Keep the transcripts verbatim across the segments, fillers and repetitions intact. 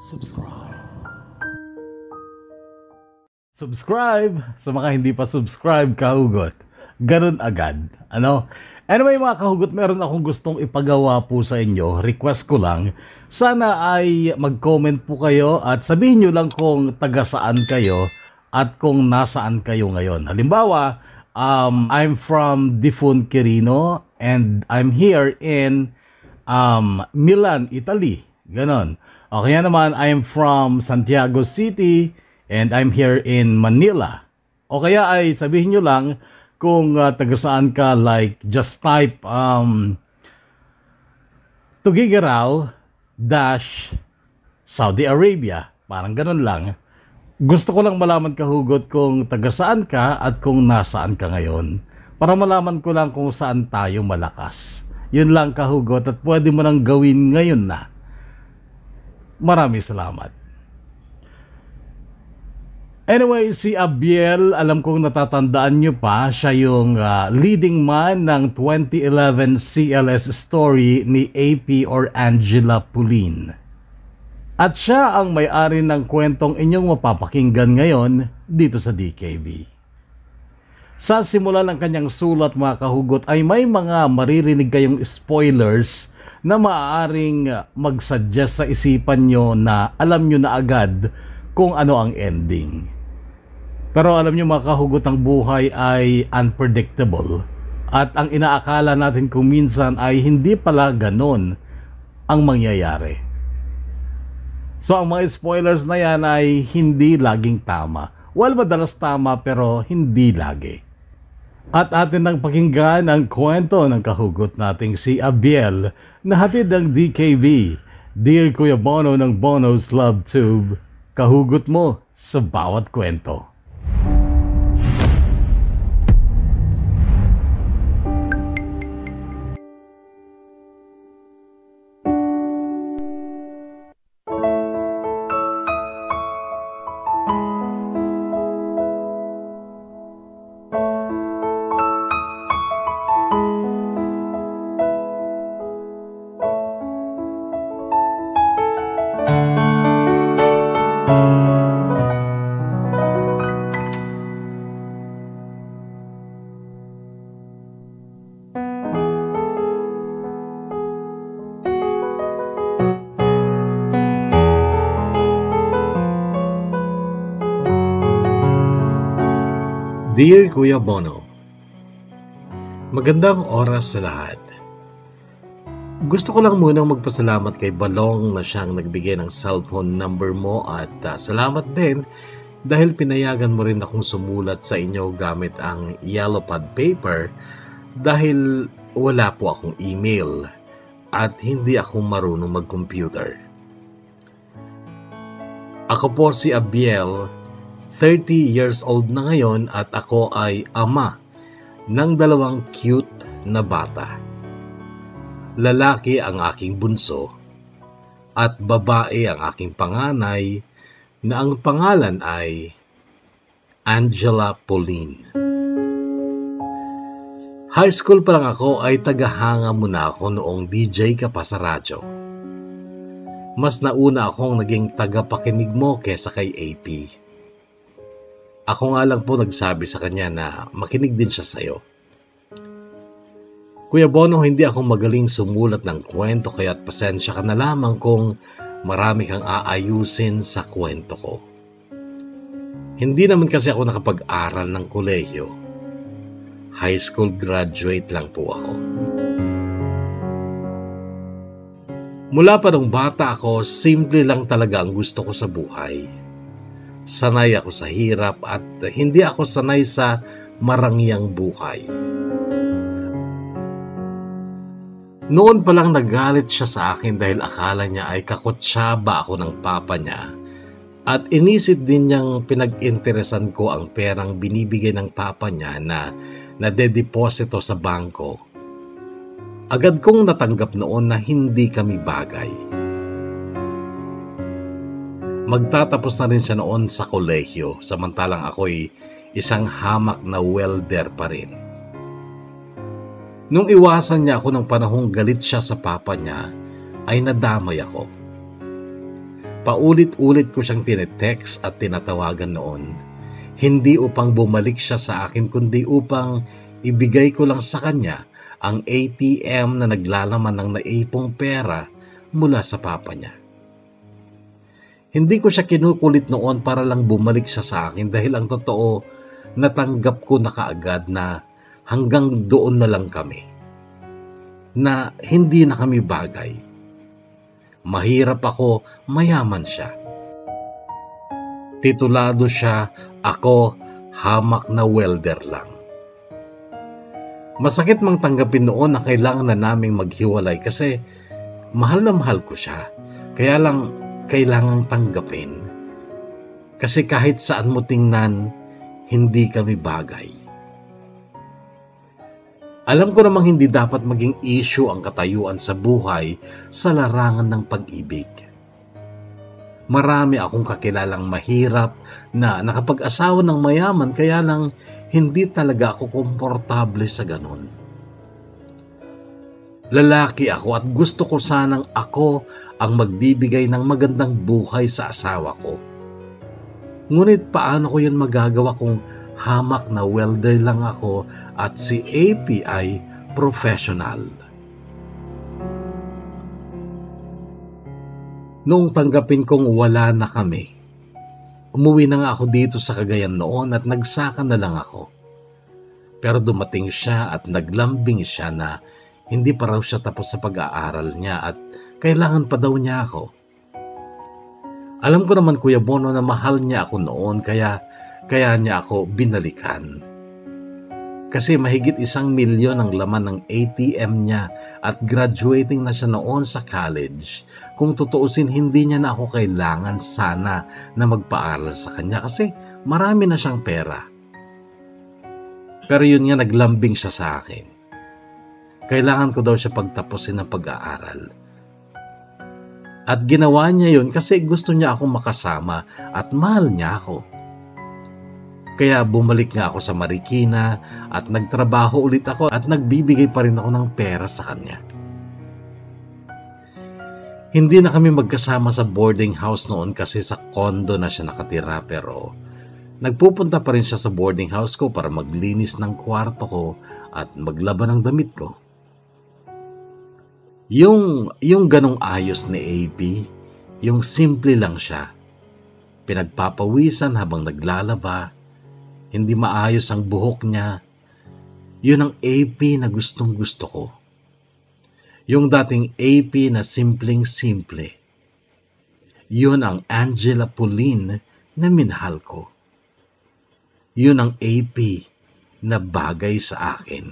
subscribe. Subscribe sa mga hindi pa subscribe, kahugot. Ganun agad. Ano? Anyway mga kahugot, meron akong gustong ipagawa po sa inyo. Request ko lang. Sana ay mag-comment po kayo at sabihin nyo lang kung taga saan kayo at kung nasaan kayo ngayon. Halimbawa, um, I'm from Difon, Quirino and I'm here in um, Milan, Italy. Ganon. O kaya naman, I'm from Santiago City and I'm here in Manila. O kaya ay sabihin nyo lang kung uh, taga saan ka, like just type um, Tuguegarao dash Saudi Arabia. Parang ganun lang. Gusto ko lang malaman, kahugot, kung taga saan ka at kung nasaan ka ngayon. Para malaman ko lang kung saan tayo malakas. Yun lang, kahugot, at pwede mo nang gawin ngayon na. Maraming salamat. Anyway, si Abiel, alam kong natatandaan nyo pa, siya yung uh, leading man ng twenty eleven C L S story ni A P or Angela Pauline. At siya ang may-ari ng kwentong inyong mapapakinggan ngayon dito sa D K B. Sa simula ng kanyang sulat, mga kahugot, ay may mga maririnig kayong spoilers na maaaring mag-suggest sa isipan nyo na alam nyo na agad kung ano ang ending. Pero alam nyo mga kahugot, ang buhay ay unpredictable. At ang inaakala natin kung minsan ay hindi pala ganon ang mangyayari. So ang mga spoilers na yan ay hindi laging tama. Well, madalas tama pero hindi lagi. At atin nang pakinggan ang kwento ng kahugot nating si Abiel na hatid ng D K B, Dear Kuya Bono ng Bono's Love Tube. Kahugot mo sa bawat kwento. Dear Kuya Bono, magandang oras sa lahat. Gusto ko lang munang magpasalamat kay Balong na siyang nagbigay ng cellphone number mo at uh, salamat din dahil pinayagan mo rin akong sumulat sa inyo gamit ang yellow pad paper dahil wala po akong email at hindi ako marunong mag-computer. Ako po si Abiel, thirty years old na ngayon at ako ay ama ng dalawang cute na bata. Lalaki ang aking bunso at babae ang aking panganay na ang pangalan ay Angela Pauline. High school pa lang ako ay tagahanga muna ako noong D J ka pa sa radyo. Mas nauna akong naging tagapakinig mo kesa kay A P. Ako nga lang po nagsabi sa kanya na makinig din siya sa'yo. Kuya Bono, hindi ako magaling sumulat ng kwento kaya't pasensya ka na lamang kung marami kang aayusin sa kwento ko. Hindi naman kasi ako nakapag-aral ng kolehiyo. High school graduate lang po ako. Mula pa nung bata ako, simple lang talaga ang gusto ko sa buhay. Sanay ako sa hirap at hindi ako sanay sa marangyang buhay. Noon pa lang nagalit siya sa akin dahil akala niya ay kakutsyaba ako ng papa niya at inisip din niyang pinag-interesan ko ang perang binibigay ng papa niya na nadedeposito sa bangko. Agad kong natanggap noon na hindi kami bagay. Magtatapos na rin siya noon sa kolehiyo, samantalang ako'y isang hamak na welder pa rin. Nung iwasan niya ako ng panahong galit siya sa papa niya, ay nadamay ako. Paulit-ulit ko siyang tinetext at tinatawagan noon. Hindi upang bumalik siya sa akin, kundi upang ibigay ko lang sa kanya ang A T M na naglalaman ng naipong pera mula sa papa niya. Hindi ko siya kinukulit noon para lang bumalik siya sa akin dahil ang totoo, natanggap ko na kaagad na hanggang doon na lang kami. Na hindi na kami bagay. Mahirap ako, mayaman siya. Titulado siya, ako hamak na welder lang. Masakit mang tanggapin noon na kailangan na naming maghiwalay kasi mahal na mahal ko siya. Kaya lang kailangang tanggapin. Kasi kahit saan mo tingnan, hindi kami bagay. Alam ko namang hindi dapat maging issue ang katayuan sa buhay sa larangan ng pag-ibig. Marami akong kakilalang mahirap na nakapag-asawa ng mayaman kaya lang hindi talaga ako komportable sa ganun. Lalaki ako at gusto ko sanang ako ang magbibigay ng magandang buhay sa asawa ko. Ngunit paano ko yun magagawa kung hamak na welder lang ako at si A P ay professional? Noong tanggapin kong wala na kami, umuwi na nga ako dito sa Cagayan noon at nagsaka na lang ako. Pero dumating siya at naglambing siya na hindi pa raw siya tapos sa pag-aaral niya at kailangan pa daw niya ako. Alam ko naman, Kuya Bono, na mahal niya ako noon kaya kaya niya ako binalikan. Kasi mahigit isang milyon ang laman ng A T M niya at graduating na siya noon sa college. Kung tutuusin, hindi niya na ako kailangan sana na magpaaral sa kanya kasi marami na siyang pera. Pero yun nga, naglambing siya sa akin. Kailangan ko daw siya pagtapusin ng pag-aaral. At ginawa niya yun kasi gusto niya akong makasama at mahal niya ako. Kaya bumalik nga ako sa Marikina at nagtrabaho ulit ako at nagbibigay pa rin ako ng pera sa kanya. Hindi na kami magkasama sa boarding house noon kasi sa condo na siya nakatira, pero nagpupunta pa rin siya sa boarding house ko para maglinis ng kwarto ko at maglaba ng damit ko. Yung, yung ganong ayos ni A P, yung simple lang siya. Pinagpapawisan habang naglalaba, hindi maayos ang buhok niya. Yun ang A P na gustong gusto ko. Yung dating A P na simpleng-simple. Yun ang Angela Pauline na minahal ko. Yun ang A P na bagay sa akin.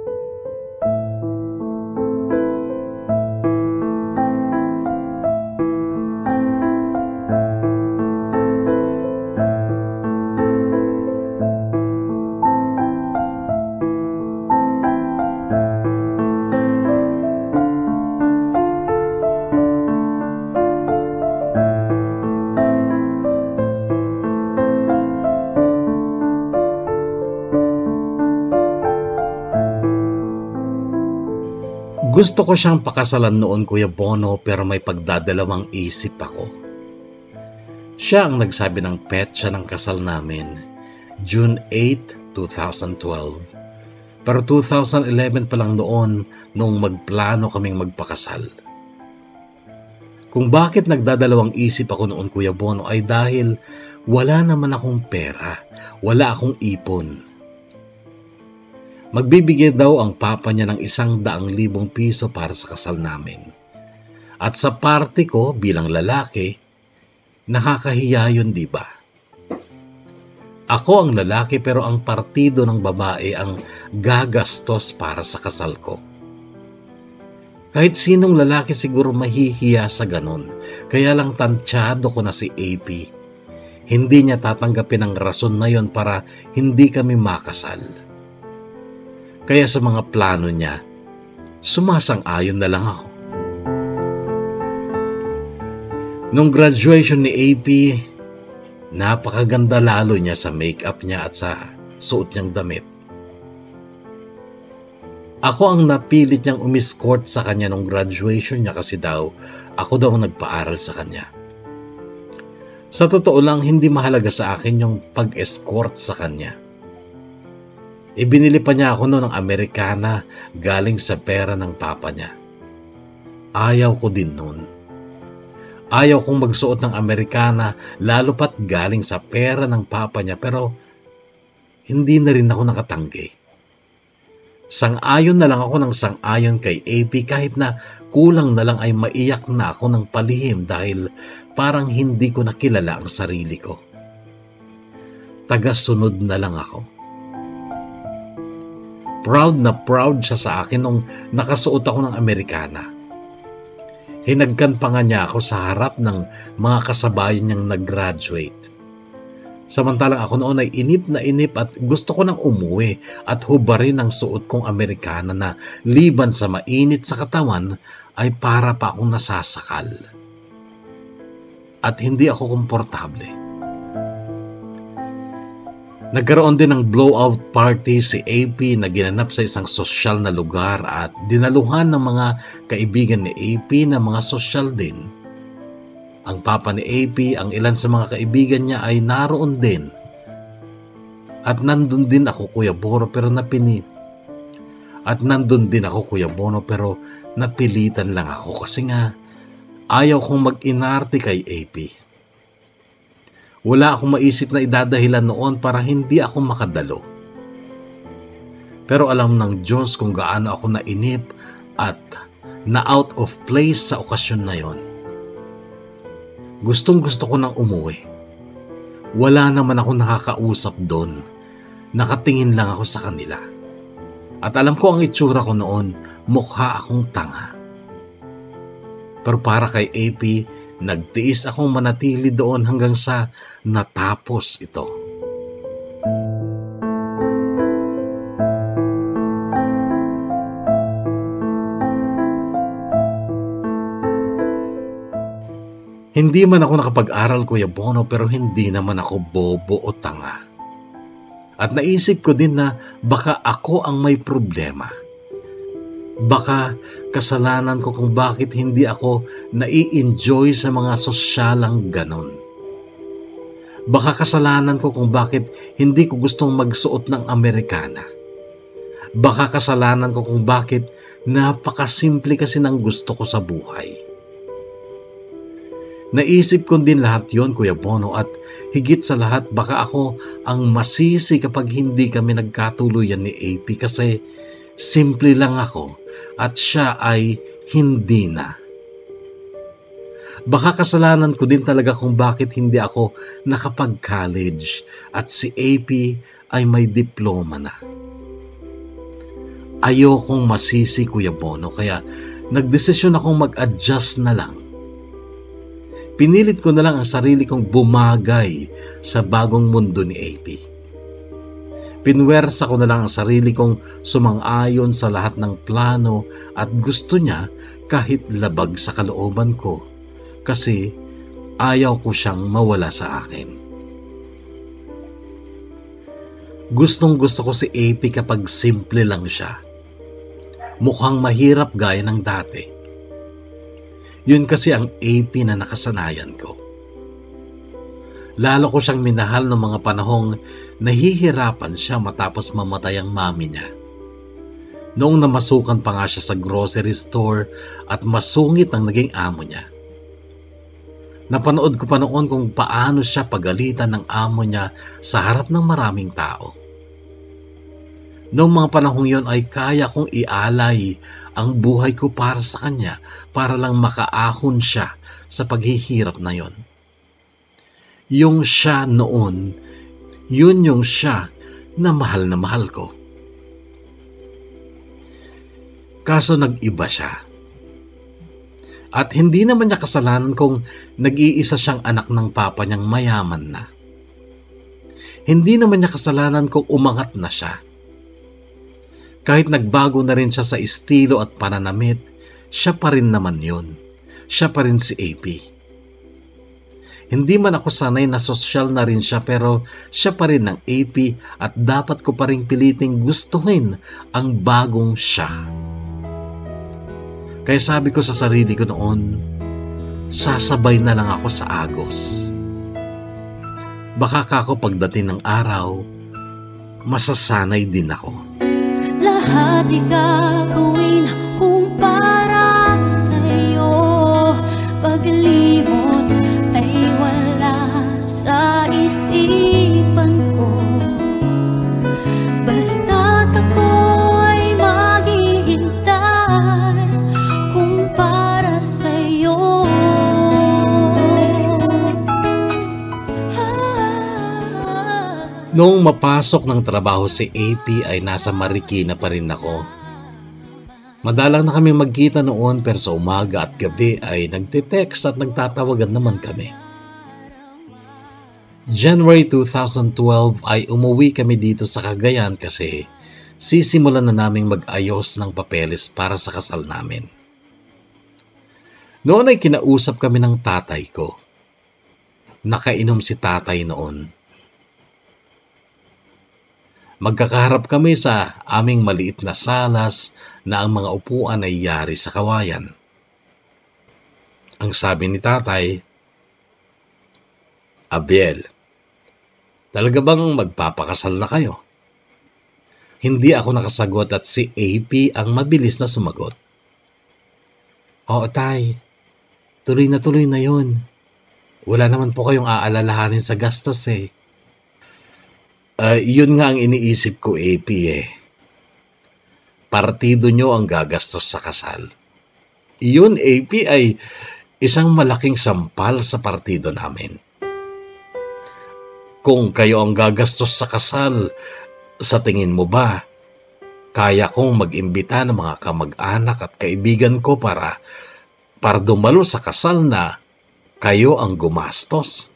Gusto ko siyang pakasalan noon, Kuya Bono, pero may pagdadalawang isip ako. Siya ang nagsabi ng petsa ng kasal namin, June eighth, twenty twelve. Pero twenty eleven pa lang noon nung magplano kaming magpakasal. Kung bakit nagdadalawang isip ako noon, Kuya Bono, ay dahil wala naman akong pera, wala akong ipon. Magbibigay daw ang papa niya ng isang daang libong piso para sa kasal namin. At sa party ko bilang lalaki, nakakahiya yun, di ba? Ako ang lalaki pero ang partido ng babae ang gagastos para sa kasal ko. Kahit sinong lalaki siguro mahihiya sa ganun, kaya lang tansyado ko na si A P. Hindi niya tatanggapin ang rason na yon para hindi kami makasal. Kaya sa mga plano niya, sumasang-ayon na lang ako. Nung graduation ni A P, napakaganda lalo niya sa makeup niya at sa suot niyang damit. Ako ang napilit niyang umiskort sa kanya nung graduation niya kasi daw ako daw ang nagpaaral sa kanya. Sa totoo lang, hindi mahalaga sa akin yung pag-escort sa kanya. Ibinili pa niya ako noon ng Amerikana galing sa pera ng papa niya. Ayaw ko din noon. Ayaw kong magsuot ng Amerikana lalo pat galing sa pera ng papa niya, pero hindi na rin ako nakatanggi. Sang-ayon na lang ako ng sang-ayon kay A P kahit na kulang na lang ay maiyak na ako ng palihim dahil parang hindi ko nakilala ang sarili ko. Taga-sunod na lang ako. Proud na proud siya sa akin nung nakasuot ako ng Amerikana. Hinagkan pa nga niya ako sa harap ng mga kasabayan niyang nag-graduate. Samantalang ako noon ay inip na inip at gusto ko nang umuwi at hubarin ang suot kong Amerikana na liban sa mainit sa katawan ay para pa akong nasasakal. At hindi ako komportable. Nagkaroon din ng blowout party si A P na ginanap sa isang sosyal na lugar at dinaluhan ng mga kaibigan ni A P na mga sosyal din. Ang papa ni A P, ang ilan sa mga kaibigan niya ay naroon din. At nandun din ako, Kuya Bono, pero napini. At nandun din ako, Kuya Bono, pero napilitan lang ako kasi nga ayaw kong mag-inarte kay A P. Wala akong maisip na idadahilan noon para hindi ako makadalo. Pero alam ng Diyos kung gaano ako nainip at na out of place sa okasyon na yon. Gustong gusto ko nang umuwi. Wala naman ako nakakausap doon. Nakatingin lang ako sa kanila. At alam ko ang itsura ko noon, mukha akong tanga. Pero para kay A P, nagtiis akong manatili doon hanggang sa natapos ito. Hindi man ako nakapag-aral, Kuya Bono, pero hindi naman ako bobo o tanga. At naisip ko din na baka ako ang may problema. Baka kasalanan ko kung bakit hindi ako nai-enjoy sa mga sosyalang ganon. Baka kasalanan ko kung bakit hindi ko gustong magsuot ng Amerikana. Baka kasalanan ko kung bakit napakasimple kasi ng gusto ko sa buhay. Naisip ko din lahat yon, Kuya Bono, at higit sa lahat baka ako ang masisi kapag hindi kami nagkatuluyan ni A P kasi simple lang ako at siya ay hindi na. Baka kasalanan ko din talaga kung bakit hindi ako nakapag-college at si A P ay may diploma na. Ayokong masisi, Kuya Bono, kaya nagdesisyon akong mag-adjust na lang. Pinilit ko na lang ang sarili kong bumagay sa bagong mundo ni A P. Pinwersa ko na lang ang sarili kong sumang-ayon sa lahat ng plano at gusto niya kahit labag sa kalooban ko kasi ayaw ko siyang mawala sa akin. Gustong gusto ko si A P kapag simple lang siya. Mukhang mahirap gaya ng dati. Yun kasi ang A P na nakasanayan ko. Lalo ko siyang minahal ng mga panahong nahihirapan siya matapos mamatay ang mami niya. Noong namasukan pa nga siya sa grocery store at masungit ang naging amo niya. Napanood ko pa noon kung paano siya pagalitan ng amo niya sa harap ng maraming tao. Noong mga panahong yon ay kaya kong ialay ang buhay ko para sa kanya para lang makaahon siya sa paghihirap na yon. Yung siya noon, yun yung siya na mahal na mahal ko. Kaso nag-iba siya. At hindi naman niya kasalanan kung nag-iisa siyang anak ng papa niyang mayaman na. Hindi naman niya kasalanan kung umangat na siya. Kahit nagbago na rin siya sa estilo at pananamit, siya pa rin naman yun. Siya pa rin si A P. Hindi man ako sanay na sosyal na rin siya pero siya pa rin ng A P at dapat ko pa rin piliting gustuhin ang bagong siya. Kaya sabi ko sa sarili ko noon, sasabay na lang ako sa agos. Baka kako pagdating ng araw, masasanay din ako. Lahat igagawin kung para sa'yo. Paglimot ay wala sa isipan ko. Basta't ako ay maghihintay kung para sa'yo. Noong mapasok ng trabaho si A P ay nasa Marikina pa rin ako. Madalang na kami magkita noon pero sa umaga at gabi ay nagte-text at nagtatawagan naman kami. January two thousand twelve ay umuwi kami dito sa Cagayan kasi sisimulan na naming mag-ayos ng papeles para sa kasal namin. Noon ay kinausap kami ng tatay ko. Nakainom si tatay noon. Magkakaharap kami sa aming maliit na salas na ang mga upuan ay yari sa kawayan. Ang sabi ni tatay, "Abiel, talaga bang magpapakasal na kayo?" Hindi ako nakasagot at si A P ang mabilis na sumagot. "Oo tay, tuloy na tuloy na yun. Wala naman po kayong aalalahanin sa gastos eh." Uh, yun nga ang iniisip ko, A P eh. Partido nyo ang gagastos sa kasal. Yun, A P, ay isang malaking sampal sa partido namin. Kung kayo ang gagastos sa kasal, sa tingin mo ba, kaya kong mag-imbita ng mga kamag-anak at kaibigan ko para, para dumalo sa kasal na kayo ang gumastos?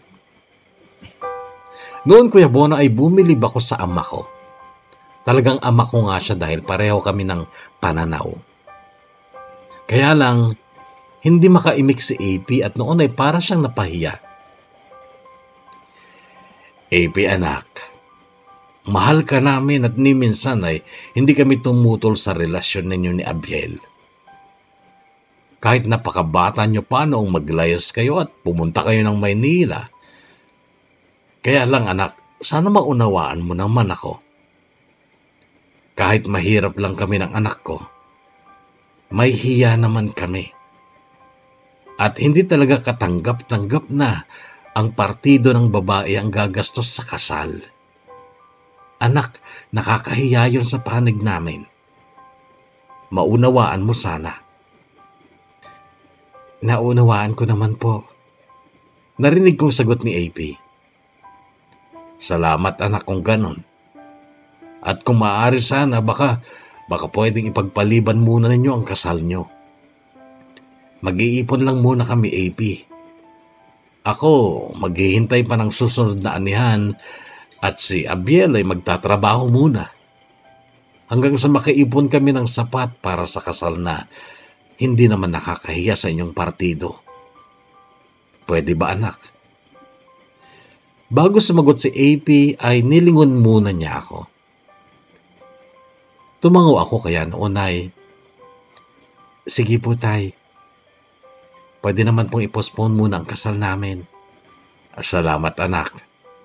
Noon, Kuya Bono, ay bumilib ako sa ama ko. Talagang ama ko nga siya dahil pareho kami ng pananaw. Kaya lang, hindi makaimik si A P at noon ay para siyang napahiya. "A P anak, mahal ka namin at ni minsan ay hindi kami tumutol sa relasyon ninyo ni Abiel. Kahit napakabata nyo pa noong maglayas kayo at pumunta kayo ng Maynila. Kaya lang anak, sana maunawaan mo naman ako. Kahit mahirap lang kami ng anak ko, may hiya naman kami. At hindi talaga katanggap-tanggap na ang partido ng babae ang gagastos sa kasal. Anak, nakakahiya yun sa panig namin. Maunawaan mo sana." "Naunawaan ko naman po." Narinig kong sagot ni A P. "Salamat anak kung ganon. At kung maaari sana, baka, baka pwedeng ipagpaliban muna ninyo ang kasal nyo. Mag-iipon lang muna kami, A P. Ako, maghihintay pa ng susunod na anihan at si Abiel ay magtatrabaho muna. Hanggang sa makaipon kami ng sapat para sa kasal na hindi naman nakakahiya sa inyong partido. Pwede ba anak?" Bago sumagot si A P ay nilingon muna niya ako. Tumango ako kaya noon ay, "Sige po tay, pwede naman pong i-postpone muna ang kasal namin." "Salamat anak.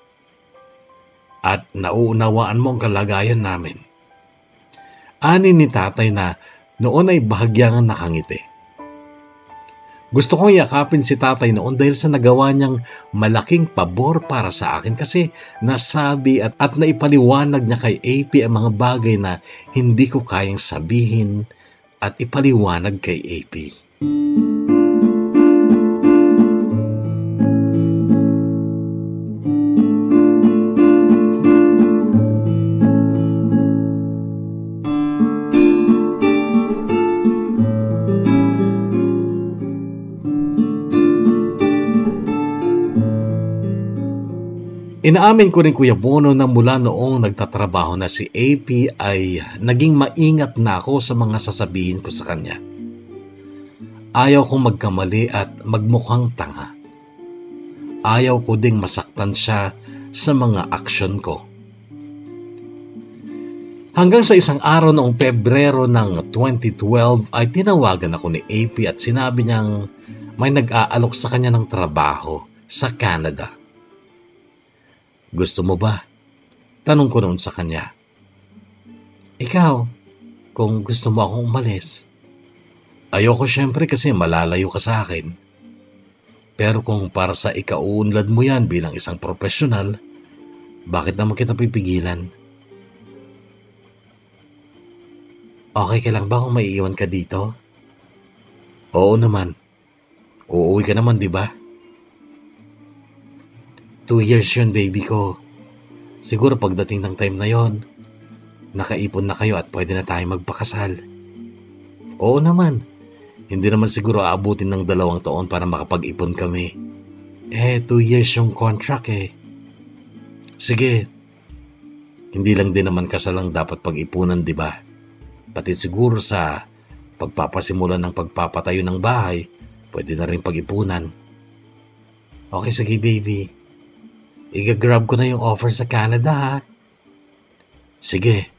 At nauunawaan mo ang kalagayan namin." Ani ni tatay na noon ay bahagyang nakangiti. Gusto kong yakapin si tatay noon dahil sa nagawa niyang malaking pabor para sa akin kasi nasabi at, at naipaliwanag niya kay A P ang mga bagay na hindi ko kayang sabihin at ipaliwanag kay A P. Inaamin ko rin Kuya Bono na mula noong nagtatrabaho na si A P ay naging maingat na ako sa mga sasabihin ko sa kanya. Ayaw kong magkamali at magmukhang tanga. Ayaw ko ding masaktan siya sa mga aksyon ko. Hanggang sa isang araw noong Pebrero ng twenty twelve ay tinawagan ako ni A P at sinabi niyang may nag-aalok sa kanya ng trabaho sa Canada. Gusto mo ba? Tanong ko noon sa kanya. Ikaw, kung gusto mo akong umalis. Ayoko syempre kasi malalayo ka sa akin. Pero kung para sa ikauunlad mo yan bilang isang profesional, bakit naman kita pipigilan? Okay ka lang ba kung maiiwan ka dito? Oo naman. Uuwi ka naman, di ba? Two years yun, baby ko. Siguro pagdating ng time na yon, nakaipon na kayo at pwede na tayo magpakasal. Oo naman. Hindi naman siguro aabutin ng dalawang taon para makapag-ipon kami. Eh, two years yung contract eh. Sige. Hindi lang din naman kasalang dapat pag-ipunan, di ba? Pati siguro sa pagpapasimulan ng pagpapatayo ng bahay, pwede na rin pag-ipunan. Okay, sige baby. Iga-grab ko na yung offer sa Canada ha. Sige.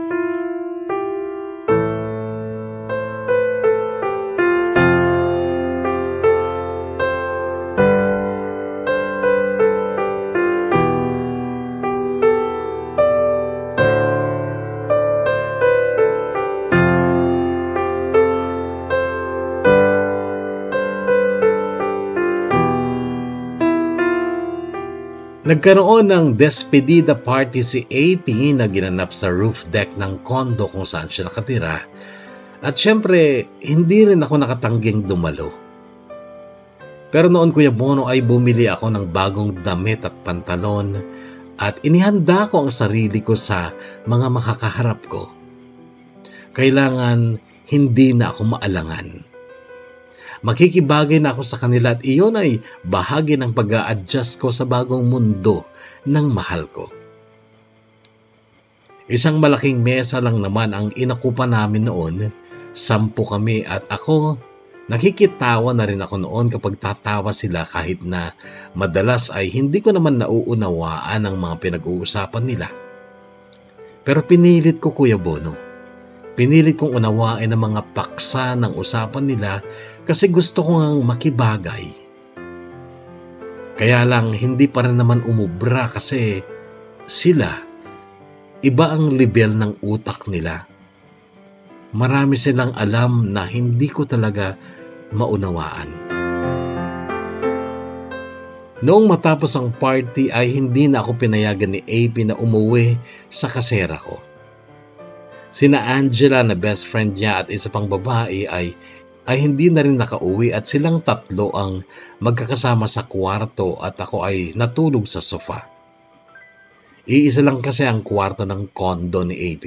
Nagkaroon ng despedida party si A P na ginanap sa roof deck ng kondo kung saan siya nakatira. At syempre, hindi rin ako nakatangging dumalo. Pero noon, Kuya Bono, ay bumili ako ng bagong damit at pantalon at inihanda ko ang sarili ko sa mga makakaharap ko. Kailangan hindi na ako maalangan. Makikibagay na ako sa kanila at iyon ay bahagi ng pag-a-adjust ko sa bagong mundo ng mahal ko. Isang malaking mesa lang naman ang inakupa namin noon. Sampu kami at ako, nakikitawa na rin ako noon kapag tatawa sila kahit na madalas ay hindi ko naman nauunawaan ang mga pinag-uusapan nila. Pero pinilit ko, Kuya Bono. Pinilit kong unawain ang mga paksa ng usapan nila kasi gusto ko ngang makibagay. Kaya lang hindi pa rin naman umubra kasi sila, iba ang level ng utak nila. Marami silang alam na hindi ko talaga maunawaan. Noong matapos ang party ay hindi na ako pinayagan ni A P na umuwi sa kasera ko. Sina Angela na best friend niya at isa pang babae ay ay hindi na rin nakauwi at silang tatlo ang magkakasama sa kwarto at ako ay natulog sa sofa. Iisa lang kasi ang kwarto ng kondo ni A P.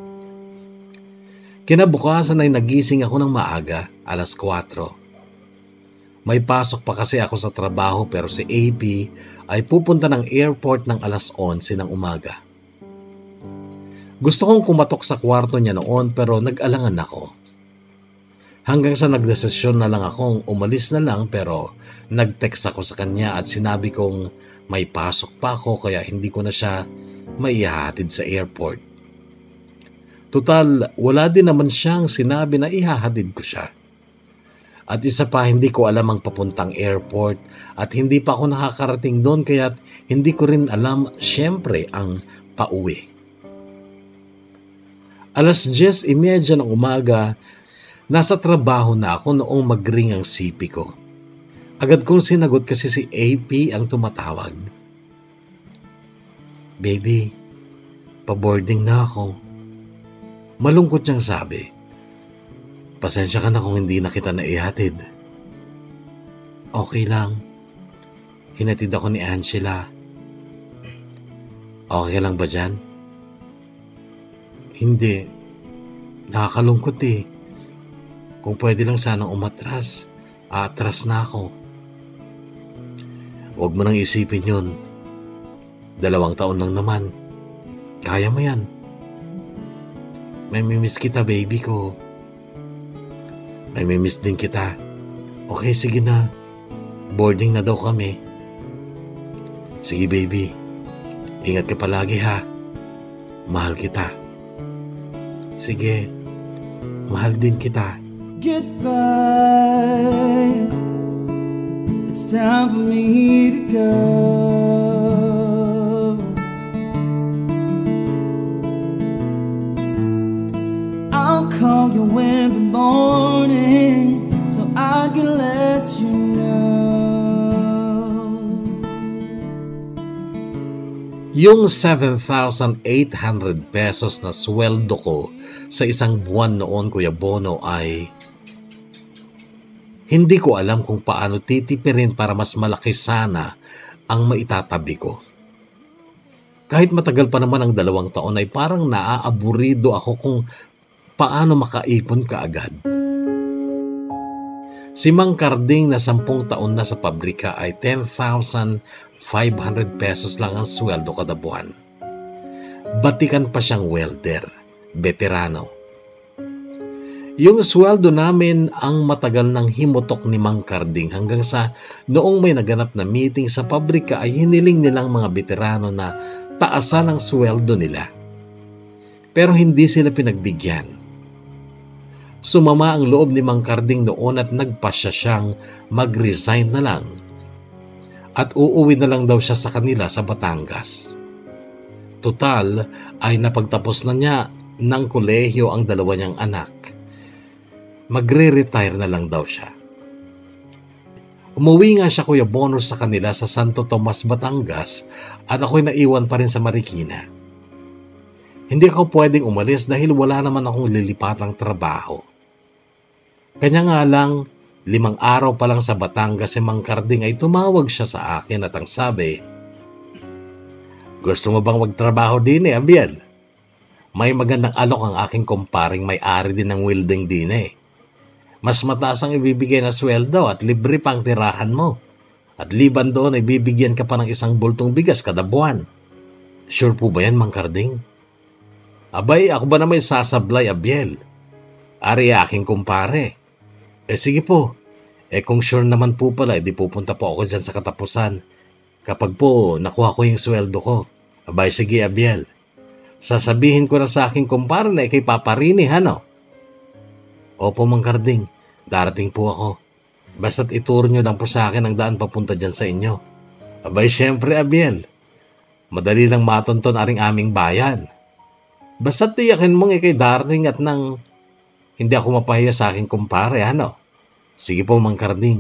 Kinabukasan ay nagising ako ng maaga, alas kwatro. May pasok pa kasi ako sa trabaho pero si A P ay pupunta ng airport ng alas onse ng umaga. Gusto kong kumatok sa kwarto niya noon pero nag-alangan ako. Hanggang sa nagdesisyon na lang akong umalis na lang pero nag-text ako sa kanya at sinabi kong may pasok pa ako kaya hindi ko na siya maihahatid sa airport. Total, wala din naman siyang sinabi na ihahatid ko siya. At isa pa, hindi ko alam ang papuntang airport at hindi pa ako nakakarating doon kaya hindi ko rin alam syempre ang pauwi. Alas diyes trenta ng umaga, nasa trabaho na ako noong mag-ring ang C P ko. Agad kong sinagot kasi si A P ang tumatawag. Baby, pa-boarding na ako. Malungkot niyang sabi. Pasensya ka na kung hindi na kita naihatid. Okay lang. Hinatid ako ni Angela. Okay lang ba dyan? Hindi. Nakakalungkot eh. Kung pwede lang sanang umatras, aatras na ako. Huwag mo nang isipin yun. Dalawang taon lang naman. Kaya mo yan. May mimiss kita, baby ko. May mimiss din kita. Okay, sige na. Boarding na daw kami. Sige, baby. Ingat ka palagi, ha? Mahal kita. Sige. Mahal din kita. Goodbye. It's time for me to go. I'll call you in the morning so I can let you know. Yung seven thousand eight hundred pesos na sweldo ko sa isang buwan noon, Kuya Bono, ay hindi ko alam kung paano titipirin para mas malaki sana ang maitatabi ko. Kahit matagal pa naman ang dalawang taon ay parang naaaburido ako kung paano makaipon kaagad. Si Mang Carding na sampung taon na sa pabrika ay ten thousand five hundred pesos lang ang sweldo kada buwan. Batikan pa siyang welder, veterano. Yung sweldo namin ang matagal nang himutok ni Mang Carding hanggang sa noong may naganap na meeting sa pabrika ay hiniling nilang mga veterano na taasan ang sweldo nila. Pero hindi sila pinagbigyan. Sumama ang loob ni Mang Carding noon at nagpasya siyang mag-resign na lang. At uuwi na lang daw siya sa kanila sa Batangas. Total ay napagtapos na niya ng kolehiyo ang dalawa niyang anak. Magre-retire na lang daw siya. Umuwi nga siya, Kuya Bono, sa kanila sa Santo Tomas, Batangas at ako'y naiwan pa rin sa Marikina. Hindi ako pwedeng umalis dahil wala naman akong lilipatang trabaho. Kanya nga lang, limang araw pa lang sa Batangas si Mang Carding ay tumawag siya sa akin at ang sabi, "Gusto mo bang magtrabaho din eh, Abiel? May magandang alok ang aking kumparing may-ari din ng welding din eh. Mas mataas ang ibibigay na sweldo at libre pang tirahan mo. At liban doon ay bibigyan ka pa ng isang bultong bigas kada buwan." Sure po ba yan, Mang Carding? Abay, ako ba naman sasablay, Abiel? Ari aking kumpare. Eh sige po. Eh kung sure naman po pala, edi pupunta po ako dyan sa katapusan. Kapag po nakuha ko yung sweldo ko. Abay, sige, Abiel. Sasabihin ko na sa aking kumpare na ikay paparini, ano? Opo, Mang Carding. Darating po ako. Basta't ituro nyo lang po sa akin ang daan papunta dyan sa inyo. Abay, syempre, Abiel. Madali lang matonton aring aming bayan. Basta't tiyakin mong ikay darating at nang hindi ako mapahiya sa aking kumpare, ano? Sige po, Mang Carding.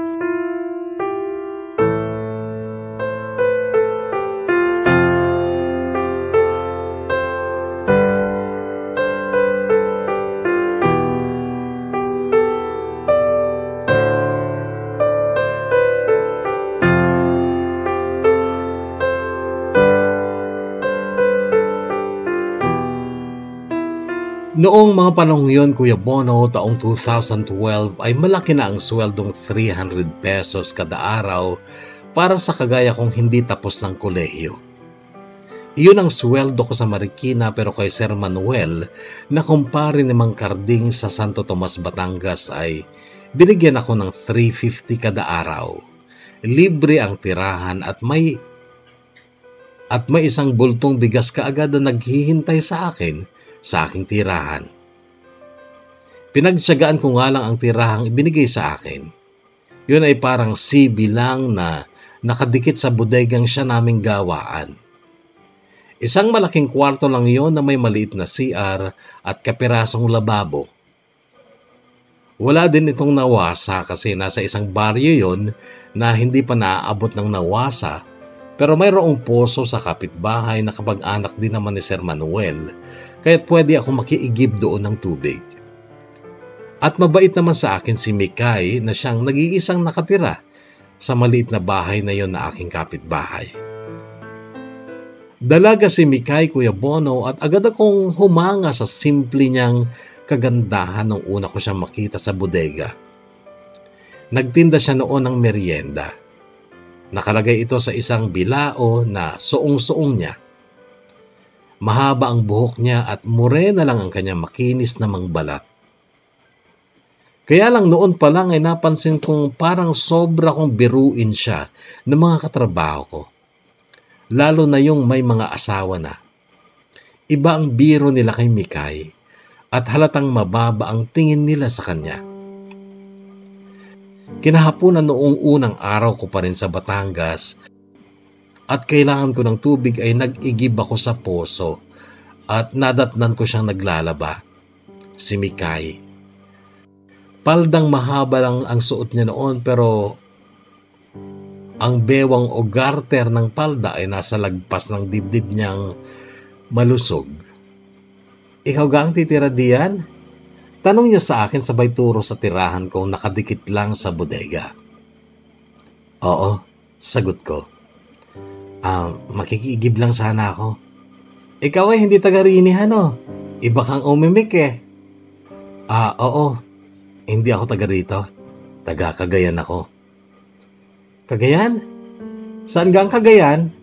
Noong mga panahong yun, Kuya Bono, taong two thousand twelve ay malaki na ang sweldong three hundred pesos kada araw para sa kagaya kong hindi tapos ng kolehiyo. Iyon ang sweldo ko sa Marikina pero kay Sir Manuel na kumpare ni Mang Carding sa Santo Tomas, Batangas ay binigyan ako ng three fifty kada araw. Libre ang tirahan at may at may isang bultong bigas kaagad na naghihintay sa akin sa aking tirahan. Pinagtsagaan ko nga lang ang tirahang ibinigay sa akin. Yun ay parang C B lang na nakadikit sa bodegang siya naming gawaan. Isang malaking kwarto lang yon na may maliit na C R at kapirasong lababo. Wala din itong nawasa kasi nasa isang baryo yon na hindi pa naaabot ng nawasa, pero mayroong poso sa kapitbahay na kapag-anak din naman ni Sir Manuel, kaya't pwede ako makiigib doon ng tubig. At mabait naman sa akin si Mikay na siyang nag-iisang nakatira sa maliit na bahay na yon na aking kapitbahay. Dalaga si Mikay, Kuya Bono, at agad akong humanga sa simple niyang kagandahan nung una ko siyang makita sa bodega. Nagtinda siya noon ng merienda. Nakalagay ito sa isang bilao na suong-suong niya. Mahaba ang buhok niya at morena lang ang kanyang makinis na mangbalat. Kaya lang noon pa lang ay napansin kong parang sobra kong biruin siya ng mga katrabaho ko. Lalo na yung may mga asawa na. Iba ang biro nila kay Mikay at halatang mababa ang tingin nila sa kanya. Kinahaponan noong unang araw ko pa rin sa Batangas at kailangan ko ng tubig ay nag-igib ako sa poso at nadatnan ko siyang naglalaba. si Mikay. Paldang mahaba lang ang suot niya noon pero ang bewang o garter ng palda ay nasa lagpas ng dibdib niyang malusog. Ikaw ga ang titira diyan? Tanong niya sa akin sabay turo sa tirahan kong nakadikit lang sa bodega. Oo, sagot ko. Ah, makikiigib lang sana ako. Ikaw ay hindi taga-rinihan oh. Iba kang umimik eh. Ah, oo. Hindi ako taga rito. Taga Cagayan ako. Cagayan? Saan gang Cagayan?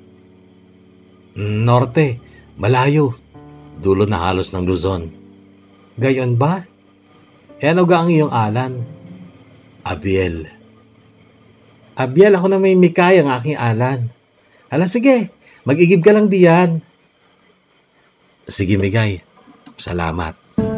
Norte. Malayo. Dulo na halos ng Luzon. Gayon ba? E ano ga ang iyong alan? Abiel. Abiel, ako na may Mikay ang aking alan. Hala, sige. Mag-igib ka lang diyan. Sige, Mikay. Salamat.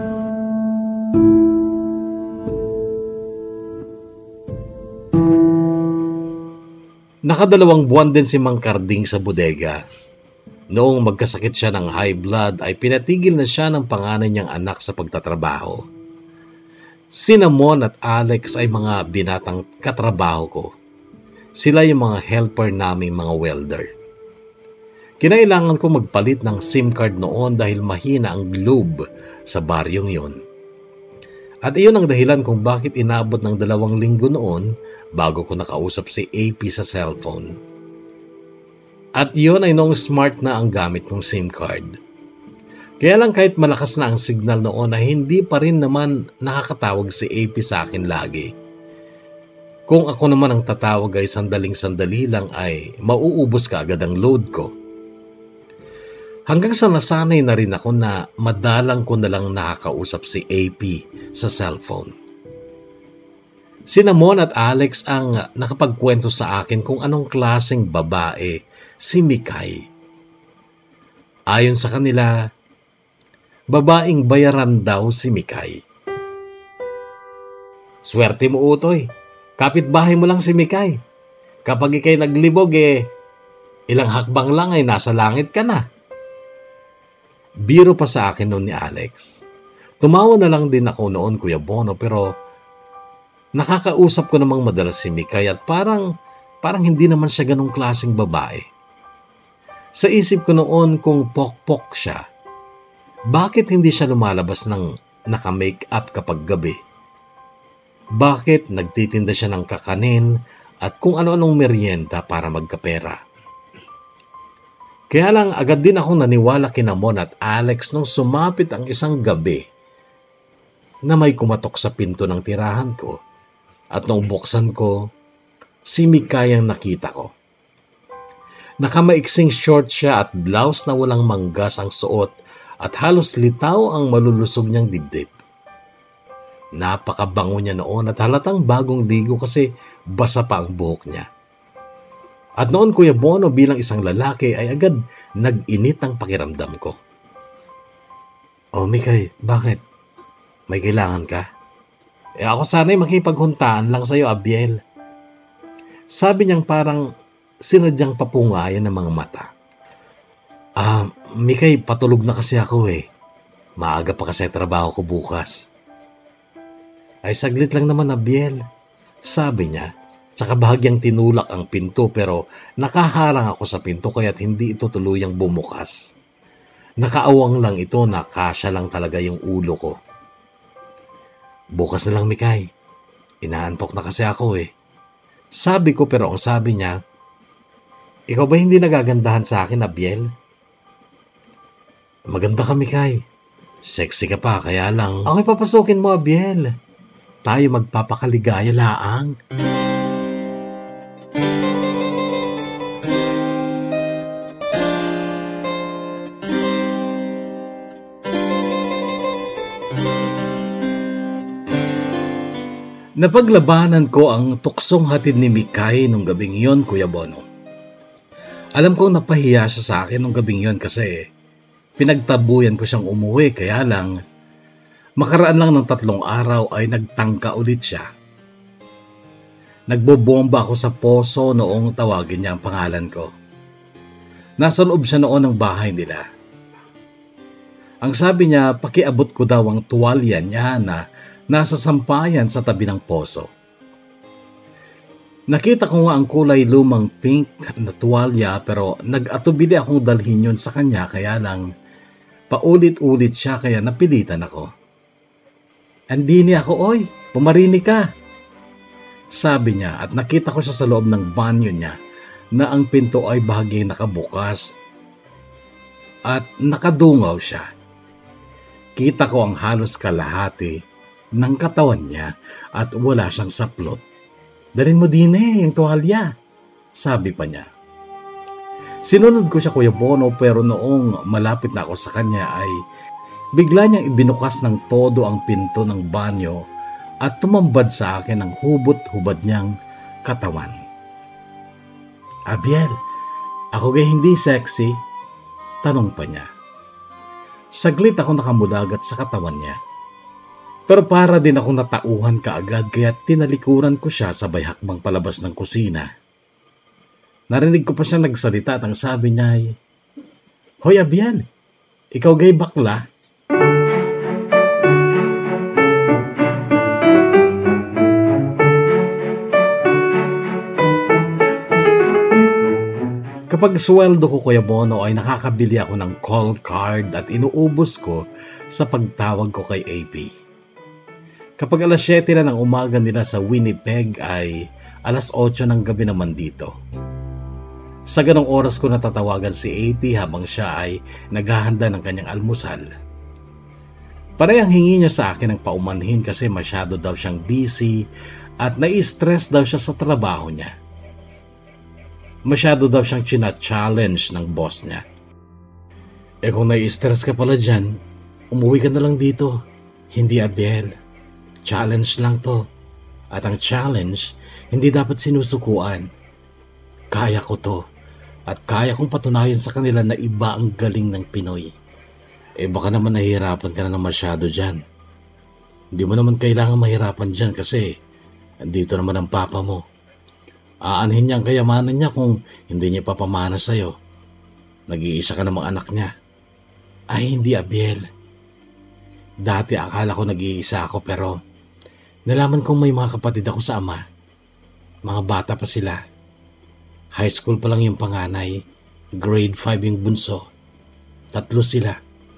Nakadalawang buwan din si Mang Karding sa bodega. Noong magkasakit siya ng high blood ay pinatigil na siya ng panganay niyang anak sa pagtatrabaho. Sina Mon at Alex ay mga binatang katrabaho ko. Sila yung mga helper naming mga welder. Kinailangan ko magpalit ng SIM card noon dahil mahina ang globe sa baryong yon. At iyon ang dahilan kung bakit inabot ng dalawang linggo noon bago ko nakausap si A P sa cellphone. At iyon ay noong smart na ang gamit kong SIM card. Kaya lang kahit malakas na ang signal noon ay hindi pa rin naman nakakatawag si A P sa akin lagi. Kung ako naman ang tatawag ay sandaling-sandali lang ay mauubos ka agad ang load ko. Hanggang sa nasanay na rin ako na madalang ko na lang nakakausap si A P sa cellphone. Sina Mon at Alex ang nakapagkwento sa akin kung anong klaseng babae si Mikay. Ayon sa kanila, babaeng bayaran daw si Mikay. Swerte mo, Utoy. Kapitbahay mo lang si Mikay. Kapag ikay naglibog eh, ilang hakbang lang ay nasa langit ka na. Biro pa sa akin noon ni Alex. Tumawa na lang din ako noon, Kuya Bono, pero nakakausap ko namang madalas si Mikay at parang, parang hindi naman siya ganong klaseng babae. Sa isip ko noon kung pokpok siya, bakit hindi siya lumalabas ng naka-make-up kapag gabi? Bakit nagtitinda siya ng kakanin at kung ano-anong merienda para magkapera? Kaya lang agad din akong naniwala kina Mon at Alex nung sumapit ang isang gabi na may kumatok sa pinto ng tirahan ko at nung buksan ko, si Mikay ang nakita ko. Nakamaiksing short siya at blouse na walang manggas ang suot at halos litaw ang malulusog niyang dibdib. Napakabango niya noon at halatang bagong ligo kasi basa pa ang buhok niya. At noon, Kuya Bono, bilang isang lalaki ay agad nag-init ang pakiramdam ko. Oh, Mikay, bakit? May kailangan ka? Eh ako sana'y makipaghuntaan lang sa'yo, Abiel. Sabi niyang parang sinadyang papungayan ng mga mata. Ah, Mikay, patulog na kasi ako eh. Maaga pa kasi trabaho ko bukas. Ay saglit lang naman, Abiel. Sabi niya. Saka bahagyang tinulak ang pinto pero nakaharang ako sa pinto kaya't hindi ito tuluyang bumukas. Nakaawang lang ito na kasya lang talaga yung ulo ko. Bukas na lang, Mikay. Inaantok na kasi ako eh. Sabi ko pero ang sabi niya, ikaw ba hindi nagagandahan sa akin, Abiel? Maganda ka, Mikay. Sexy ka pa, kaya lang... Okay, papasukin mo, Abiel. Tayo magpapakaligaya laang. Napaglabanan ko ang tuksong hatid ni Mikay nung gabing yon, Kuya Bono. Alam kong napahiya siya sa akin nung gabing yon kasi pinagtabuyan ko siyang umuwi kaya lang makaraan lang ng tatlong araw ay nagtangka ulit siya. Nagbobomba ako sa poso noong tawagin niya ang pangalan ko. Nasa loob siya noon ng bahay nila. Ang sabi niya, pakiabot ko daw ang tuwalya niya na nasa sampayan sa tabi ng poso. Nakita ko nga ang kulay lumang pink na tuwalya pero nag-atubili akong dalhin yun sa kanya kaya lang paulit-ulit siya kaya napilitan ako. Andini ako, oy, pumarini ka. Sabi niya at nakita ko siya sa loob ng banyo niya na ang pinto ay bahagi nakabukas at nakadungaw siya. Kita ko ang halos kalahati ng katawan niya at wala siyang saplot. Dalhin mo din eh, yung tuwalya, sabi pa niya. Sinunod ko siya, Kuya Bono, pero noong malapit na ako sa kanya ay bigla niyang ibinukas ng todo ang pinto ng banyo at tumambad sa akin ang hubot-hubad niyang katawan. Abiel, ako gay hindi sexy? Tanong pa niya. Saglit ako nakamudagat sa katawan niya. Pero para din ako natauhan kaagad kaya tinalikuran ko siya sabay hakbang palabas ng kusina. Narinig ko pa siya nagsalita at ang sabi niya ay, Hoy Abiel, ikaw gay bakla? Kapag sweldo ko, Kuya Bono, ay nakakabili ako ng call card at inuubos ko sa pagtawag ko kay A P. Kapag alas siyete na ng umaga nila sa Winnipeg ay alas otso ng gabi naman dito. Sa ganong oras ko natatawagan si A P habang siya ay naghahanda ng kanyang almusal. Parehang hingi niya sa akin ng paumanhin kasi masyado daw siyang busy at nai-stress daw siya sa trabaho niya. Masyado daw siyang china-challenge ng boss niya. Eh kung nai-stress ka pala dyan, umuwi ka na lang dito. Hindi Abiel. Challenge lang to. At ang challenge, hindi dapat sinusukuan. Kaya ko to. At kaya kong patunayan sa kanila na iba ang galing ng Pinoy. Eh baka naman nahihirapan ka na ng masyado dyan. Hindi mo naman kailangan mahirapan dyan kasi andito naman ang papa mo. Aanhin niya ang kayamanan niya kung hindi niya papamana sa'yo. Nag-iisa ka namang anak niya. Ay hindi Abiel. Dati akala ko nag-iisa ako pero nalaman kong may mga kapatid ako sa ama. Mga bata pa sila. High school pa lang yung panganay. Grade five yung bunso. Tatlo sila.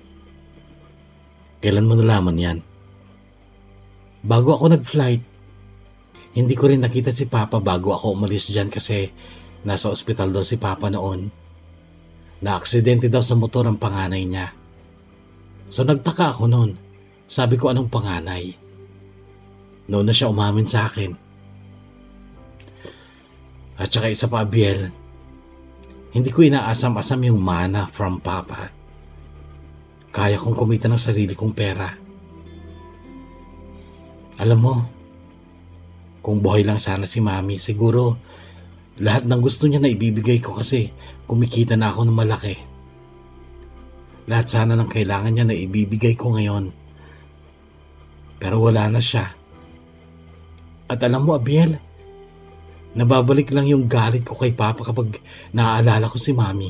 Kailan mo nalaman yan? Bago ako nag-flight. Hindi ko rin nakita si Papa bago ako umalis dyan kasi nasa ospital daw si Papa noon. Na-aksidente daw sa motor ang panganay niya. So nagtaka ako noon. Sabi ko anong panganay? Noon na siya umamin sa akin. At saka isa pa Abiel, hindi ko inaasam-asam yung mana from Papa. Kaya kong kumita ng sarili kong pera. Alam mo, kung buhay lang sana si Mami, siguro lahat ng gusto niya na ibibigay ko kasi kumikita na ako ng malaki. Lahat sana ng kailangan niya na ibibigay ko ngayon. Pero wala na siya. At alam mo Abiel, nababalik lang yung galit ko kay Papa kapag naaalala ko si Mami.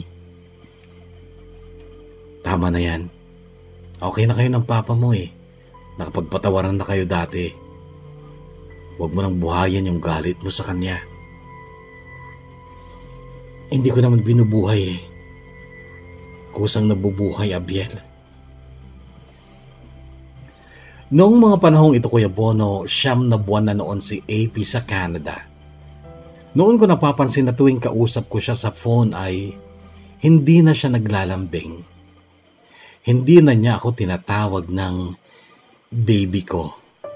Tama na yan. Okay na kayo ng Papa mo eh. Nakapagpatawaran na kayo dati. Huwag mo nang buhayan yung galit mo sa kanya. Hindi ko naman binubuhay eh. Kusang nabubuhay, Abiel. Noong mga panahong ito, Kuya Bono, siyam na buwan na noon si A P sa Canada. Noon ko napapansin na tuwing kausap ko siya sa phone ay hindi na siya naglalambing. Hindi na niya ako tinatawag ng baby ko.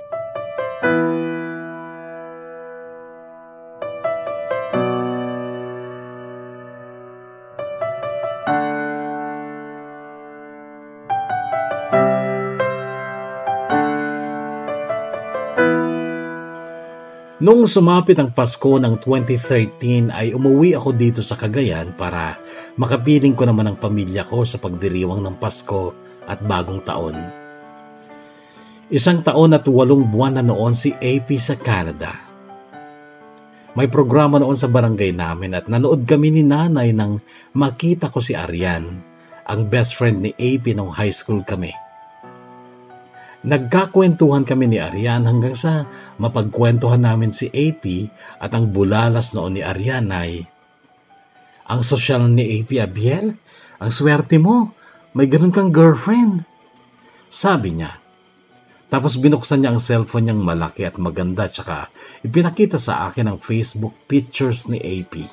Noong sumapit ang Pasko ng twenty thirteen ay umuwi ako dito sa Cagayan para makapiling ko naman ang pamilya ko sa pagdiriwang ng Pasko at Bagong Taon. Isang taon at walong buwan na noon si A P sa Canada. May programa noon sa barangay namin at nanood kami ni nanay nang makita ko si Arian, ang best friend ni A P nung high school kami. Nagkakwentuhan kami ni Arian hanggang sa mapagkwentuhan namin si A P at ang bulalas noon ni Arian ay, ang sosyal ni A P, Abiel, ang swerte mo, may ganun kang girlfriend. Sabi niya. Tapos binuksan niya ang cellphone niyang malaki at maganda tsaka ipinakita sa akin ang Facebook pictures ni A P.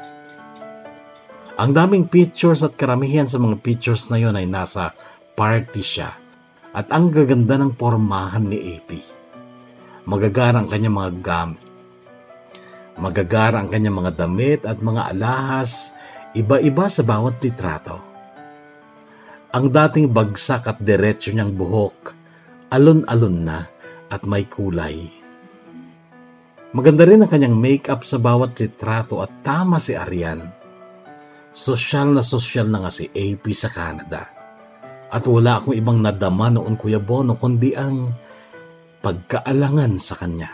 Ang daming pictures at karamihan sa mga pictures na yon ay nasa party siya. At ang gaganda ng pormahan ni A P. Magagara ang kanyang mga gamit. Magagara ang kanyang mga damit at mga alahas, iba-iba sa bawat litrato. Ang dating bagsak at diretso niyang buhok, alon-alon na at may kulay. Maganda rin ang kanyang make-up sa bawat litrato at tama si Arian. Sosyal na sosyal na nga si A P sa Canada. At wala akong ibang nadama noon, Kuya Bono, kundi ang pagkaalangan sa kanya.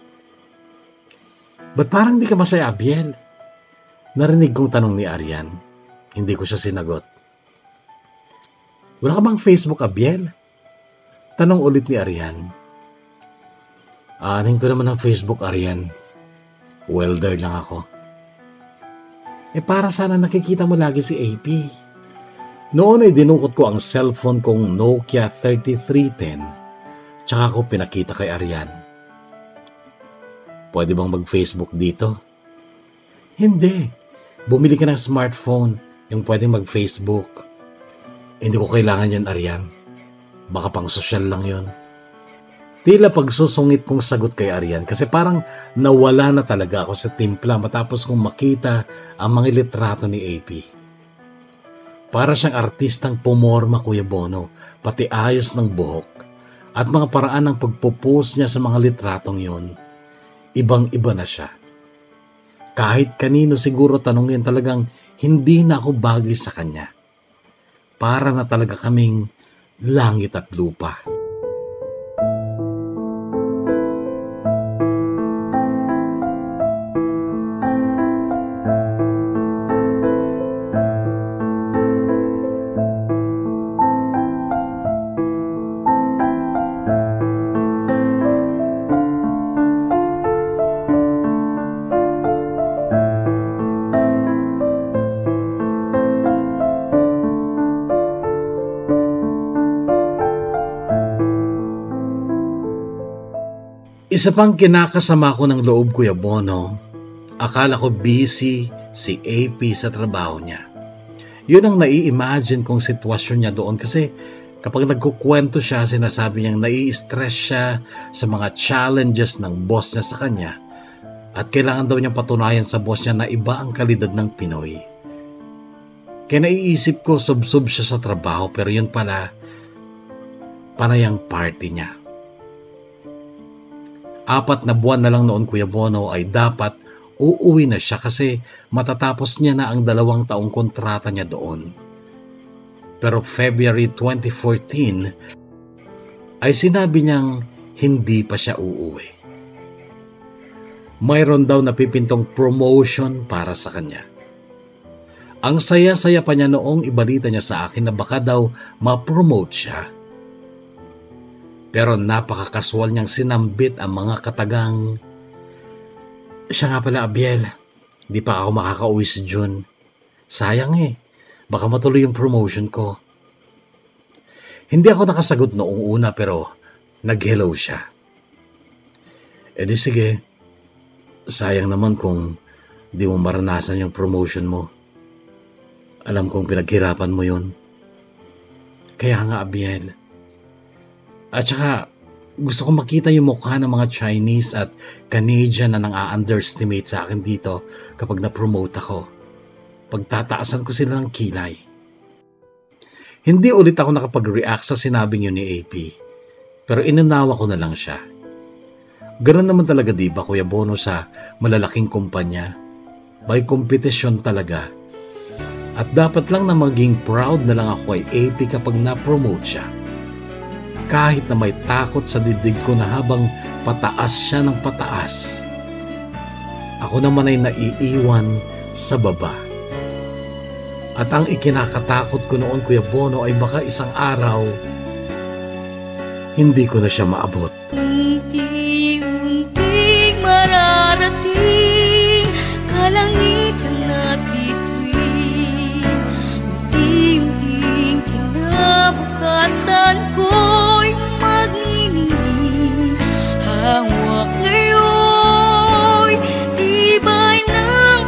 Ba't parang di ka masaya, Abiel? Narinig kong tanong ni Arian. Hindi ko siya sinagot. Wala ka bang Facebook, Abiel? Tanong ulit ni Arian. Aanin ko naman ang Facebook, Arian. Welder lang ako. Eh para sana nakikita mo lagi si A P. Noon ay dinukot ko ang cellphone kong Nokia thirty-three ten, tsaka ko pinakita kay Arian. Pwede bang mag-Facebook dito? Hindi. Bumili ka ng smartphone, yung pwedeng mag-Facebook. Hindi ko kailangan yun, Arian. Baka pang sosyal lang yun. Tila pagsusungit kong sagot kay Arian kasi parang nawala na talaga ako sa timpla matapos kong makita ang mga litrato ni A P. Para siyang artistang pumorma, Kuya Bono, pati ayos ng buhok at mga paraan ng pagpo-post niya sa mga litratong yun. Ibang-iba na siya. Kahit kanino siguro tanungin, talagang hindi na ako bagay sa kanya. Para na talaga kaming langit at lupa. Isa pang kinakasama ko ng loob, Kuya Bono, akala ko busy si A P sa trabaho niya. Yun ang nai-imagine kong sitwasyon niya doon kasi kapag nagkukwento siya, sinasabi niyang nai-stress siya sa mga challenges ng boss niya sa kanya at kailangan daw niyang patunayan sa boss niya na iba ang kalidad ng Pinoy. Kaya naiisip ko sub-sub siya sa trabaho pero yun pala, panayang party niya. Apat na buwan na lang noon, Kuya Bono, ay dapat uuwi na siya kasi matatapos niya na ang dalawang taong kontrata niya doon. Pero February twenty fourteen ay sinabi niyang hindi pa siya uuwi. Mayroon daw napipintong promotion para sa kanya. Ang saya-saya pa niya noong ibalita niya sa akin na baka daw ma-promote siya. Pero napakakaswal niyang sinambit ang mga katagang, siya nga pala, Abiel, di pa ako makakauwi sa June. Sayang eh, baka matuloy yung promotion ko. Hindi ako nakasagot noong una pero nag-hello siya. E di sige, sayang naman kung di mo maranasan yung promotion mo. Alam kong pinaghirapan mo yun. Kaya nga, Abiel. At saka, gusto ko makita yung mukha ng mga Chinese at Canadian na nang-a-underestimate sa akin dito kapag na-promote ako. Pagtataasan ko sila ng kilay. Hindi ulit ako nakapag-react sa sinabing yun ni A P. Pero inunawa ko na lang siya. Ganun naman talaga, di ba, Kuya Bono, sa malalaking kumpanya? May kompetisyon talaga. At dapat lang na maging proud na lang ako kay A P kapag na-promote siya. Kahit na may takot sa dibdib ko na habang pataas siya ng pataas. Ako naman ay naiiwan sa baba. At ang ikinakatakot ko noon, Kuya Bono, ay baka isang araw, hindi ko na siya maabot. Unti-unting mararating kalangitan at bituin. Unti-unting kinabukasan ko'y magniningin. Hawak ngayon, tibay ng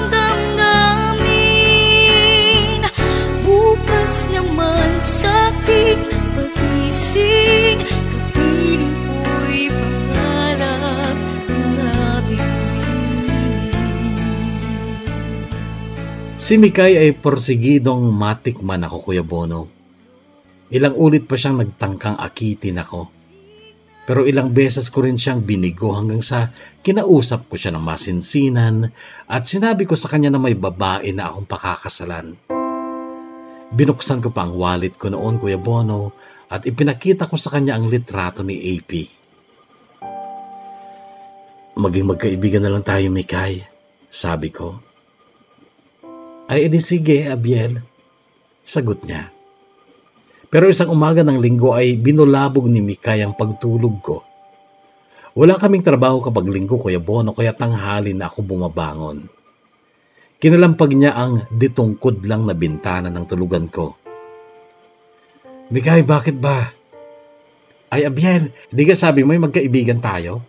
damdamin. Bukas naman sa aking pag-ising, kapiling ko'y pangarap na bituin. Si Mikay ay porsigidong matikman ako, Kuya Bono. Ilang ulit pa siyang nagtangkang akitin ako. Pero ilang beses ko rin siyang binigo hanggang sa kinausap ko siya ng masinsinan at sinabi ko sa kanya na may babae na akong pakakasalan. Binuksan ko pa ang wallet ko noon, Kuya Bono, at ipinakita ko sa kanya ang litrato ni A P. Maging magkaibigan na lang tayo, Mikay, sabi ko. Ay, edi sige, Abiel, sagot niya. Pero isang umaga ng linggo ay binulabog ni Mikay ang pagtulog ko. Wala kaming trabaho kapag linggo, Kuya Bono, kaya tanghali na ako bumabangon. Kinalampag niya ang ditungkod lang na bintana ng tulugan ko. Mikay, bakit ba? Ay, Abiel, di ka sabi mo'y magkaibigan tayo?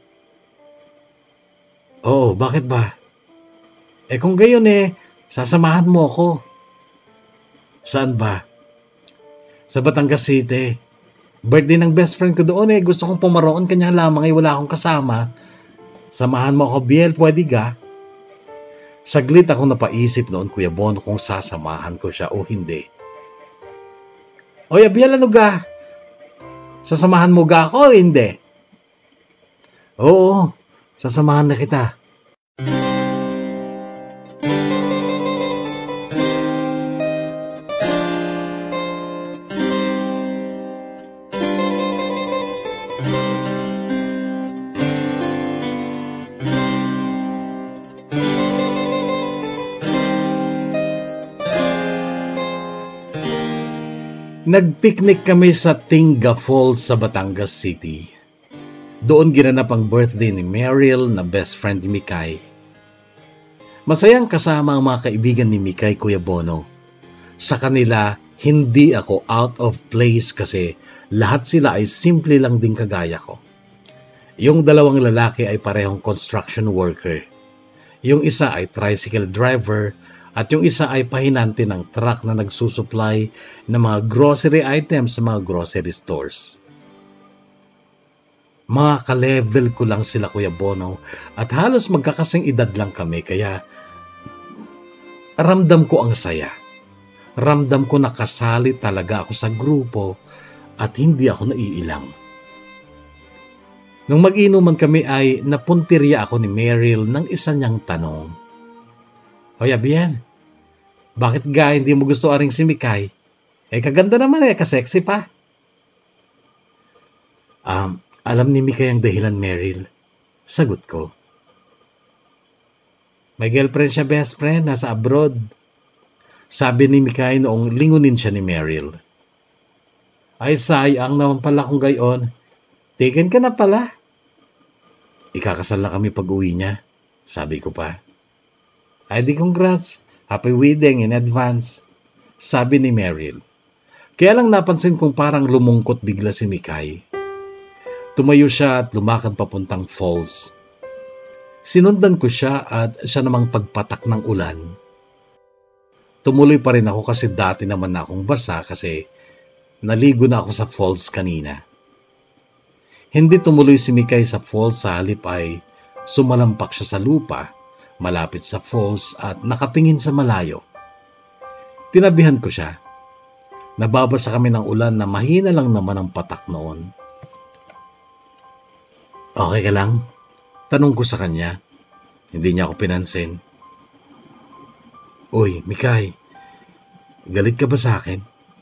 Oo, bakit ba? Eh kung gayon eh, sasamahan mo ako. Saan ba? Sa Batangas City. Birthday ng best friend ko doon eh. Gusto kong pumaroon, kanya lamang ay wala akong kasama. Samahan mo ako, Biel, pwede ga? Saglit ako napaisip noon, Kuya Bono, kung sasamahan ko siya o hindi. Oy, Abiel, ano ga? Sasamahan mo ga ako o hindi? Oo, sasamahan na kita. Nagpiknik kami sa Tinga Falls sa Batangas City. Doon ginanap ang birthday ni Meryl na best friend ni Mikay. Masayang kasama ang mga kaibigan ni Mikay, Kuya Bono. Sa kanila, hindi ako out of place kasi lahat sila ay simple lang din kagaya ko. Yung dalawang lalaki ay parehong construction worker. Yung isa ay tricycle driver at yung isa ay pahinante ng truck na nagsusupply ng mga grocery items sa mga grocery stores. Mga ka-level ko lang sila, Kuya Bono, at halos magkakasing edad lang kami, kaya ramdam ko ang saya. Ramdam ko na kasali talaga ako sa grupo at hindi ako naiilang. Nung mag-inuman kami ay napuntirya ako ni Meryl ng isa niyang tanong. Hoy, Abiel, bakit ga hindi mo gusto aring si Mikay? Eh, kaganda naman eh, kasexy pa. Um, alam ni Mikay ang dahilan, Meryl. Sagot ko. May girlfriend siya, best friend, nasa abroad. Sabi ni Mikay noong lingunin siya ni Meryl. Ay, sayang naman pala kung gayon. Taken ka na pala. Ikakasal na kami pag uwi niya, sabi ko pa. Ay di congrats, happy wedding in advance, sabi ni Meryl. Kaya lang napansin kong parang lumungkot bigla si Mikay. Tumayo siya at lumakad papuntang falls. Sinundan ko siya at siya namang pagpatak ng ulan. Tumuloy pa rin ako kasi dati naman na akong basa kasi naligo na ako sa falls kanina. Hindi tumuloy si Mikay sa falls, sa halip ay sumalampak siya sa lupa, malapit sa falls at nakatingin sa malayo. Tinabihan ko siya. Nababasa kami ng ulan na mahina lang naman ang patak noon. Okay ka lang? Tanong ko sa kanya. Hindi niya ako pinansin. Uy, Mikay, galit ka ba sa akin?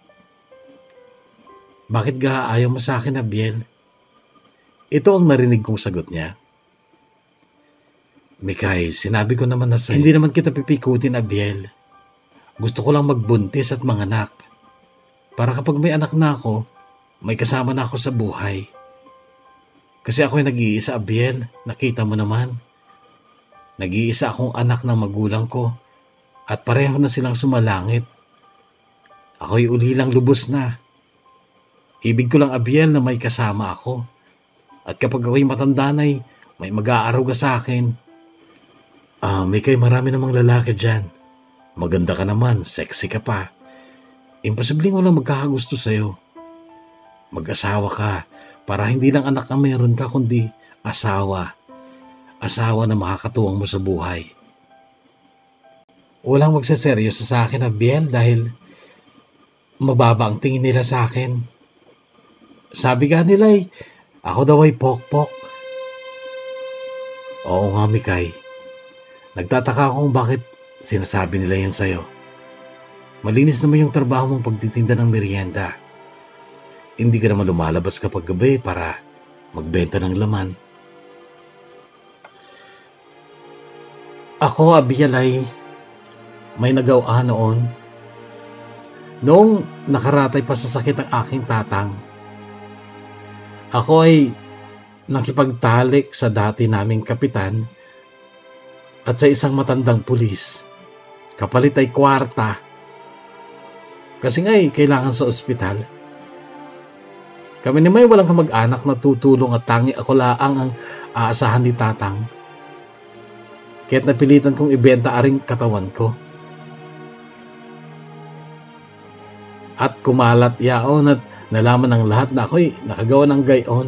Bakit ga ayaw mo sa akin, Abiel? Ito ang narinig kong sagot niya. Mikay, sinabi ko naman na sa... Hindi naman kita pipikutin, Abiel. Gusto ko lang magbuntis at manganak. Para kapag may anak na ako, may kasama na ako sa buhay. Kasi ako ay nag-iisa, Abiel. Nakita mo naman. Nag-iisa akong anak ng magulang ko at pareho na silang sumalangit. Ako'y ulilang lubos na. Ibig ko lang, Abiel, na may kasama ako. At kapag ako'y matanda na'y may mag-aaruga sa akin. Ah, may kay marami namang lalaki dyan. Maganda ka naman, sexy ka pa. Imposibleng walang magkakagusto sa'yo. Mag-asawa ka para hindi lang anak ang meron ka kundi asawa. Asawa na makakatuwang mo sa buhay. Walang magseseryoso sa akin, Abiel, dahil mababa ang tingin nila sa akin. Sabi ka nila ay ako daw ay pokpok. Oo nga, Mikay. Nagtataka ako kung bakit sinasabi nila yun sa'yo. Malinis naman yung trabaho mong pagtitinda ng merienda. Hindi ka naman lumalabas kapag gabi para magbenta ng laman. Ako, Abiel, ay may nagawa noon. Noong nakaratay pa sa sakit ang aking tatang, ako ay nakipagtalik sa dati naming kapitan at sa isang matandang pulis. Kapalit ay kwarta. Kasi nga ay kailangan sa ospital. Kami ni may walang kamag-anak na tutulong at tangi ako laang ang aasahan ni tatang. Kaya't napilitan kong ibenta aring katawan ko. At kumalat yaon at nalaman ng lahat na ako'y nakagawa ng gayon.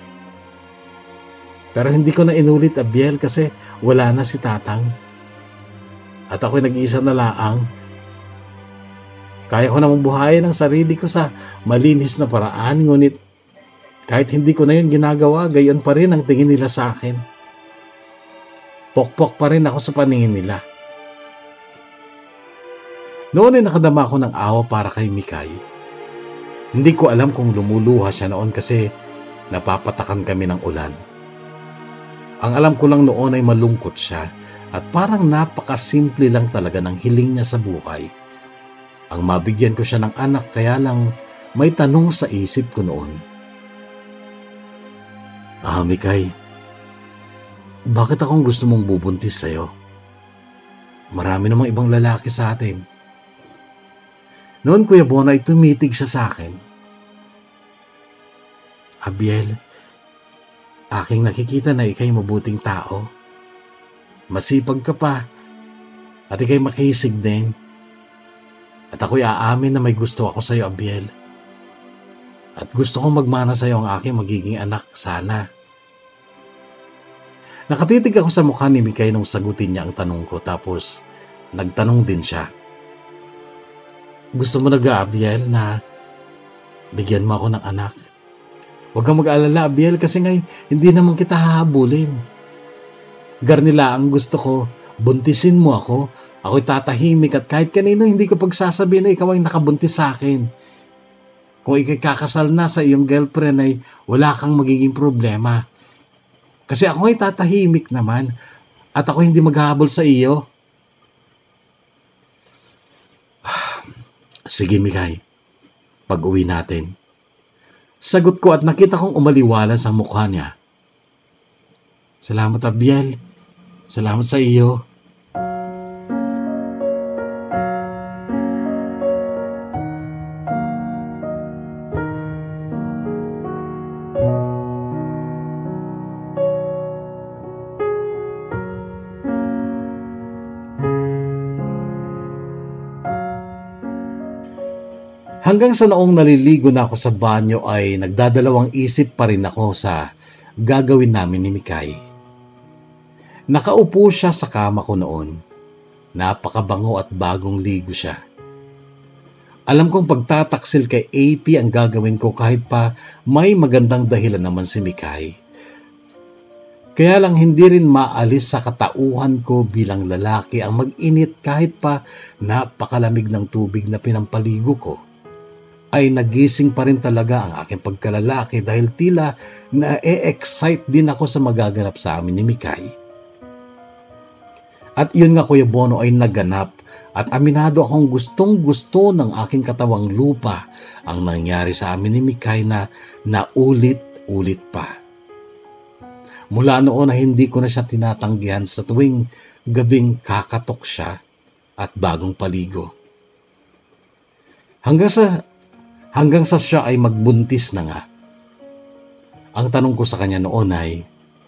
Pero hindi ko na inulit, Abiel, kasi wala na si tatang. At ako'y nag-iisa na laang. Kaya ko namang buhayin ang sarili ko sa malinis na paraan, ngunit kahit hindi ko na yun ginagawa, gayon pa rin ang tingin nila sa akin. Pokpok pa rin ako sa paningin nila. Noon ay nakadama ako ng awa para kay Mikay. Hindi ko alam kung lumuluha siya noon kasi napapatakan kami ng ulan. Ang alam ko lang noon ay malungkot siya at parang napakasimple lang talaga ng hiling niya sa buhay. Ang mabigyan ko siya ng anak, kaya lang may tanong sa isip ko noon. Ah, Mikay, bakit akong gusto mong bubuntis sa'yo? Marami namang ibang lalaki sa atin. Noon, Kuya Bono, ay tumitig siya sa akin. Abiel, aking nakikita na ikay mabuting tao. Masipag ka pa at ikay makisig din. At ako'y aamin na may gusto ako sa'yo, Abiel. At gusto kong magmana sa'yo ang aking magiging anak, sana. Nakatitig ako sa mukha ni Mikay nung sagutin niya ang tanong ko, tapos nagtanong din siya. Gusto mo na ga, Abiel, na bigyan mo ako ng anak? Huwag kang mag-alala, Abiel, kasi ngay hindi naman kita hahabulin. Garnila ang gusto ko, buntisin mo ako. Ako'y tatahimik at kahit kanino hindi ko pagsasabihin na ikaw ay nakabuntis sa akin. Kung ikakasal na sa iyong girlfriend ay wala kang magiging problema. Kasi ako ay tatahimik naman at ako hindi maghahabol sa iyo. Sige, Mikay, pag-uwi natin. Sagot ko at nakita kong umaliwala sa mukha niya. Salamat, Abiel. Salamat sa iyo. Hanggang sa noong naliligo na ako sa banyo ay nagdadalawang isip pa rin ako sa gagawin namin ni Mikay. Nakaupo siya sa kama ko noon. Napakabango at bagong ligo siya. Alam kong pagtataksil kay A P ang gagawin ko kahit pa may magandang dahilan naman si Mikay. Kaya lang hindi rin maalis sa katauhan ko bilang lalaki ang mag-init kahit pa napakalamig ng tubig na pinampaligo ko. Ay nagising pa rin talaga ang aking pagkalalaki dahil tila na-e-excite din ako sa magaganap sa amin ni Mikay. At yun nga, Kuya Bono, ay naganap at aminado akong gustong gusto ng aking katawang lupa ang nangyari sa amin ni Mikay na naulit-ulit pa. Mula noon na hindi ko na siya tinatanggihan sa tuwing gabing kakatok siya at bagong paligo. Hanggang sa, hanggang sa siya ay magbuntis na nga. Ang tanong ko sa kanya noon ay,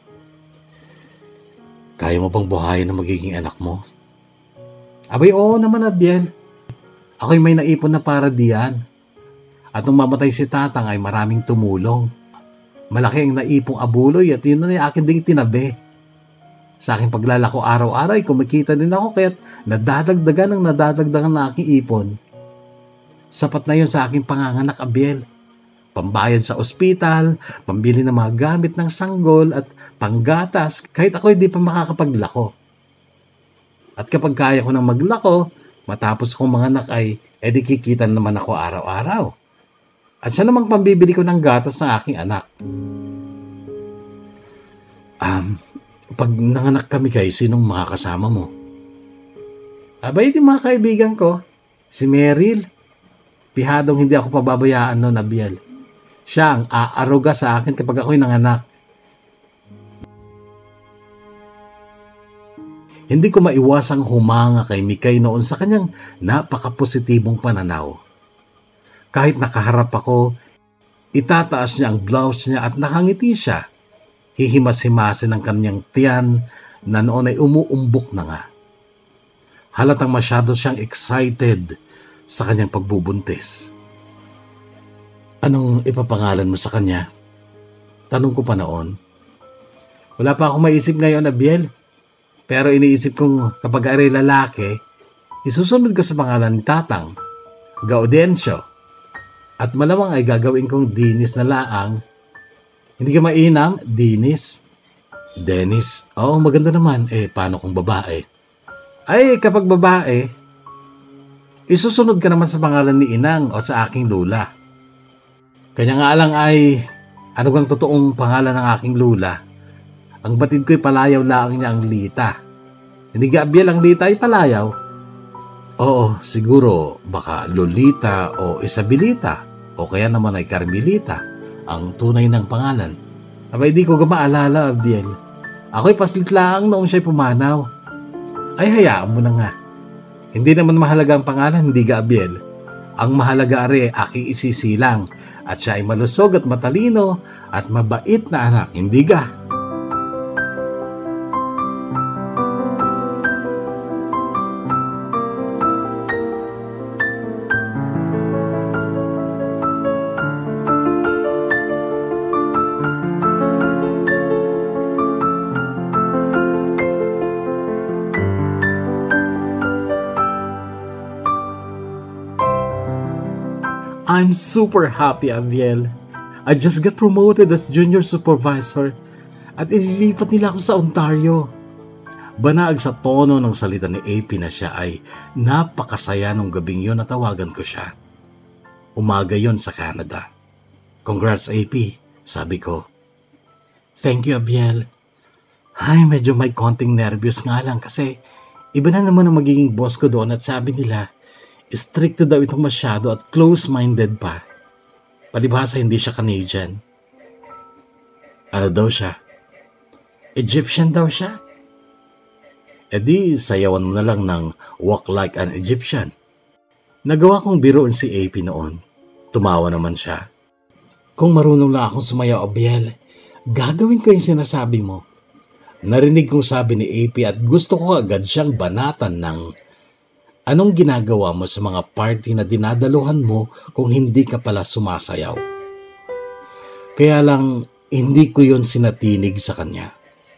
kaya mo bang buhayin na magiging anak mo? Abay, oo naman, Abiel. Ako'y may naipon na para diyan. At nung mamatay si tatang ay maraming tumulong. Malaki ang naipong abuloy at yun na yung akin ding tinabi. Sa aking paglalako araw-araw ay kumikita din ako kaya't nadadagdagan ang nadadagdagan na aking ipon. Sapat na yun sa aking panganganak, Abiel. Pambayad sa ospital, pambili ng mga gamit ng sanggol at panggatas kahit ako hindi pa makakapaglako. At kapag kaya ko nang maglako, matapos kong mga anak ay edi kikita naman ako araw-araw. At siya namang pambibili ko ng gatas ng aking anak. Um, pag nanganak kami kay sinong makakasama mo? Abay, di mga kaibigan ko. Si Meryl. Pihadong hindi ako pababayaan noon, Abiel. Siya ang aaruga sa akin kapag ako'y nanganak. Hindi ko maiwasang humanga kay Mikay noon sa kanyang napaka-positibong pananaw. Kahit nakaharap ako, itataas niya ang blouse niya at nakangiti siya. Hihimas-himasin ang kanyang tiyan na noon ay umuumbok na nga. Halatang masyado siyang excited sa kanyang pagbubuntis. Anong ipapangalan mo sa kanya? Tanong ko pa noon. Wala pa akong maisip ngayon, Abiel. Pero iniisip kong kapag aray lalaki, isusunod ka sa pangalan ni Tatang, Gaudencio. At malamang ay gagawin kong Dinis na laang. Hindi ka mainam, Dinis? Dennis? Oo, maganda naman. Eh, paano kung babae? Ay, kapag babae, isusunod ka naman sa pangalan ni Inang o sa aking lula. Kanya nga lang ay, ano bang totoong pangalan ng aking lula? Ang batid ko'y palayaw lang niya ang Lita. Hindi ka, Abiel, ang Lita ay palayaw? Oo, siguro baka Lolita o Isabelita o kaya naman ay Carmelita ang tunay ng pangalan. Abay, di ko ka maalala, Abiel. Ako'y paslit lang noong siya'y pumanaw. Ay, hayaan mo na nga. Hindi naman mahalaga ang pangalan, hindi ka, Abiel. Ang mahalaga are aking isisilang at siya ay malusog at matalino at mabait na anak, hindi ka? I'm super happy, Abiel. I just got promoted as junior supervisor at ililipat nila ako sa Ontario. Banaag sa tono ng salita ni A P na siya ay napakasaya nung gabing yon na tawagan ko siya. Umaga yon sa Canada. Congrats, A P, sabi ko. Thank you, Abiel. Ay, medyo may konting nervyos nga lang kasi iba na naman ang magiging boss ko doon at sabi nila, stricto daw itong masyado at close-minded pa. Palibhasa hindi siya Canadian. Ano daw siya? Egyptian daw siya? E di, sayawan mo na lang ng Walk Like an Egyptian. Nagawa kong biroon si A P noon. Tumawa naman siya. Kung marunong lang akong sumayaw, Abiel, gagawin ko yung sinasabi mo. Narinig kong sabi ni A P at gusto ko agad siyang banatan ng anong ginagawa mo sa mga party na dinadaluhan mo kung hindi ka pala sumasayaw? Kaya lang, hindi ko yon sinatinig sa kanya.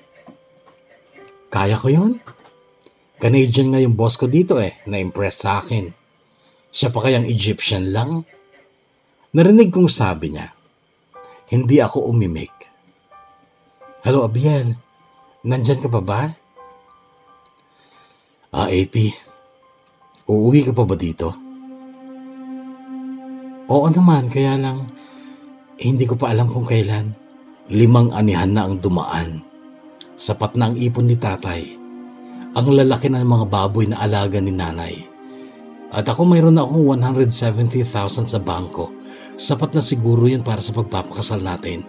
Kaya ko yon? Canadian nga yung boss ko dito eh, na-impress sa akin. Siya pa kayang Egyptian lang? Narinig kong sabi niya. Hindi ako umimik. Hello, Abiel. Nandyan ka pa ba? Ah, A P. Uuwi ka pa ba dito? Oo naman, kaya lang eh, hindi ko pa alam kung kailan. Limang anihan na ang dumaan. Sapat na ang ipon ni tatay. ang lalaki ng mga baboy na alaga ni nanay. At ako mayroon na akong one hundred seventy thousand sa bangko. Sapat na siguro yan para sa pagpapakasal natin.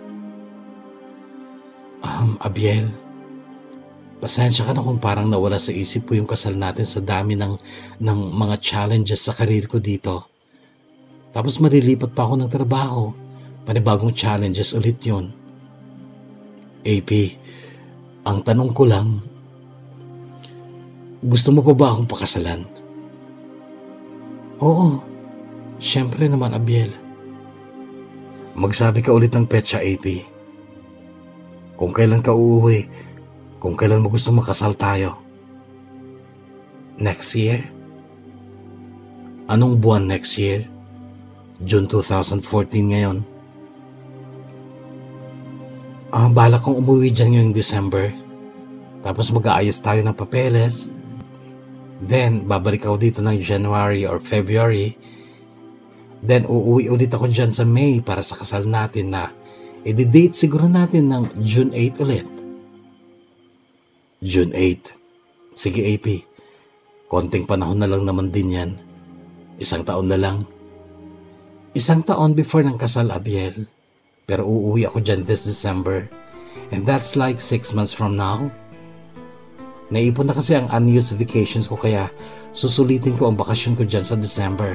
Um, Abiel, pasensya ka na kung parang nawala sa isip ko yung kasal natin sa dami ng, ng mga challenges sa karir ko dito. Tapos marilipat pa ako ng trabaho. Panibagong challenges ulit yun. A P, ang tanong ko lang, gusto mo pa ba akong pakasalan? Oo, syempre naman, Abiel. Magsabi ka ulit ng petsa, A P. Kung kailan ka uuwi, kung kailan mo gusto makasal tayo. Next year? Anong buwan next year? June twenty fourteen ngayon. Ah, balak kong umuwi dyan ngayong December. Tapos mag-aayos tayo ng papeles. Then, babalik ako dito ng January or February. Then, uuwi ulit ako dyan sa May para sa kasal natin na i-date siguro natin ng June eighth ulit. June eighth. Sige, A P. Konting panahon na lang naman din yan. Isang taon na lang. Isang taon before ng kasal, Abiel. Pero uuwi ako dyan this December. And that's like six months from now. Naipon na kasi ang unused vacations ko kaya susulitin ko ang bakasyon ko dyan sa December.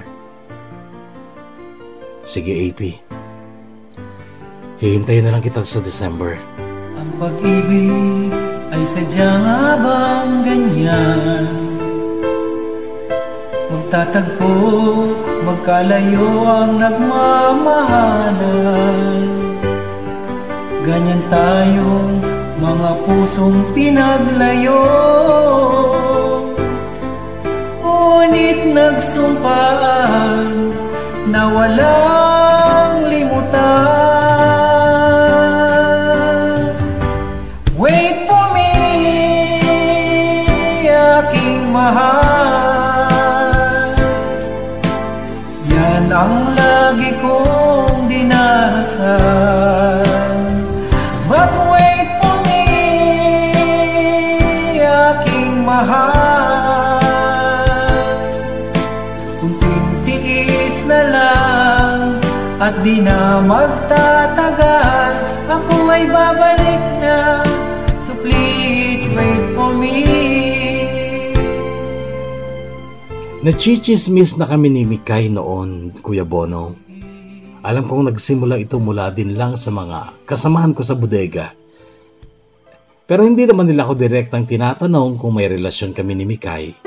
Sige, A P. Hihintayin na lang kita sa December. Ang pag-ibig ay sadyang habang ganyan. Magtatagpo, magkalayo ang nagmamahalan. Ganyan tayong mga pusong pinaglayo. Ngunit nagsumpaan na walang limutan. Wait for me, aking mahal. Yan ang lagi kong dinarasal. But wait for me, aking mahal. Kunting tiis na lang at di na magtatagal. Ako ay babalik na, so please wait for me. Nachichismis na kami ni Mikay noon, Kuya Bono. Alam kong nagsimula ito mula din lang sa mga kasamahan ko sa bodega. Pero hindi naman nila ako direktang tinatanong kung may relasyon kami ni Mikay.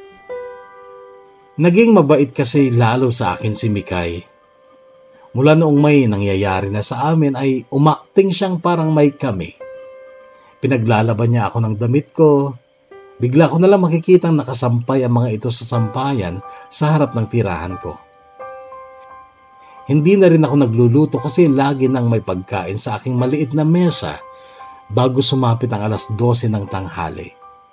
Naging mabait kasi lalo sa akin si Mikay. Mula noong may nangyayari na sa amin ay umakting siyang parang may kami. Pinaglalaban niya ako ng damit ko. Bigla ko nalang makikitang nakasampay ang mga ito sa sampayan sa harap ng tirahan ko. Hindi na rin ako nagluluto kasi lagi nang may pagkain sa aking maliit na mesa bago sumapit ang alas dose ng tanghali.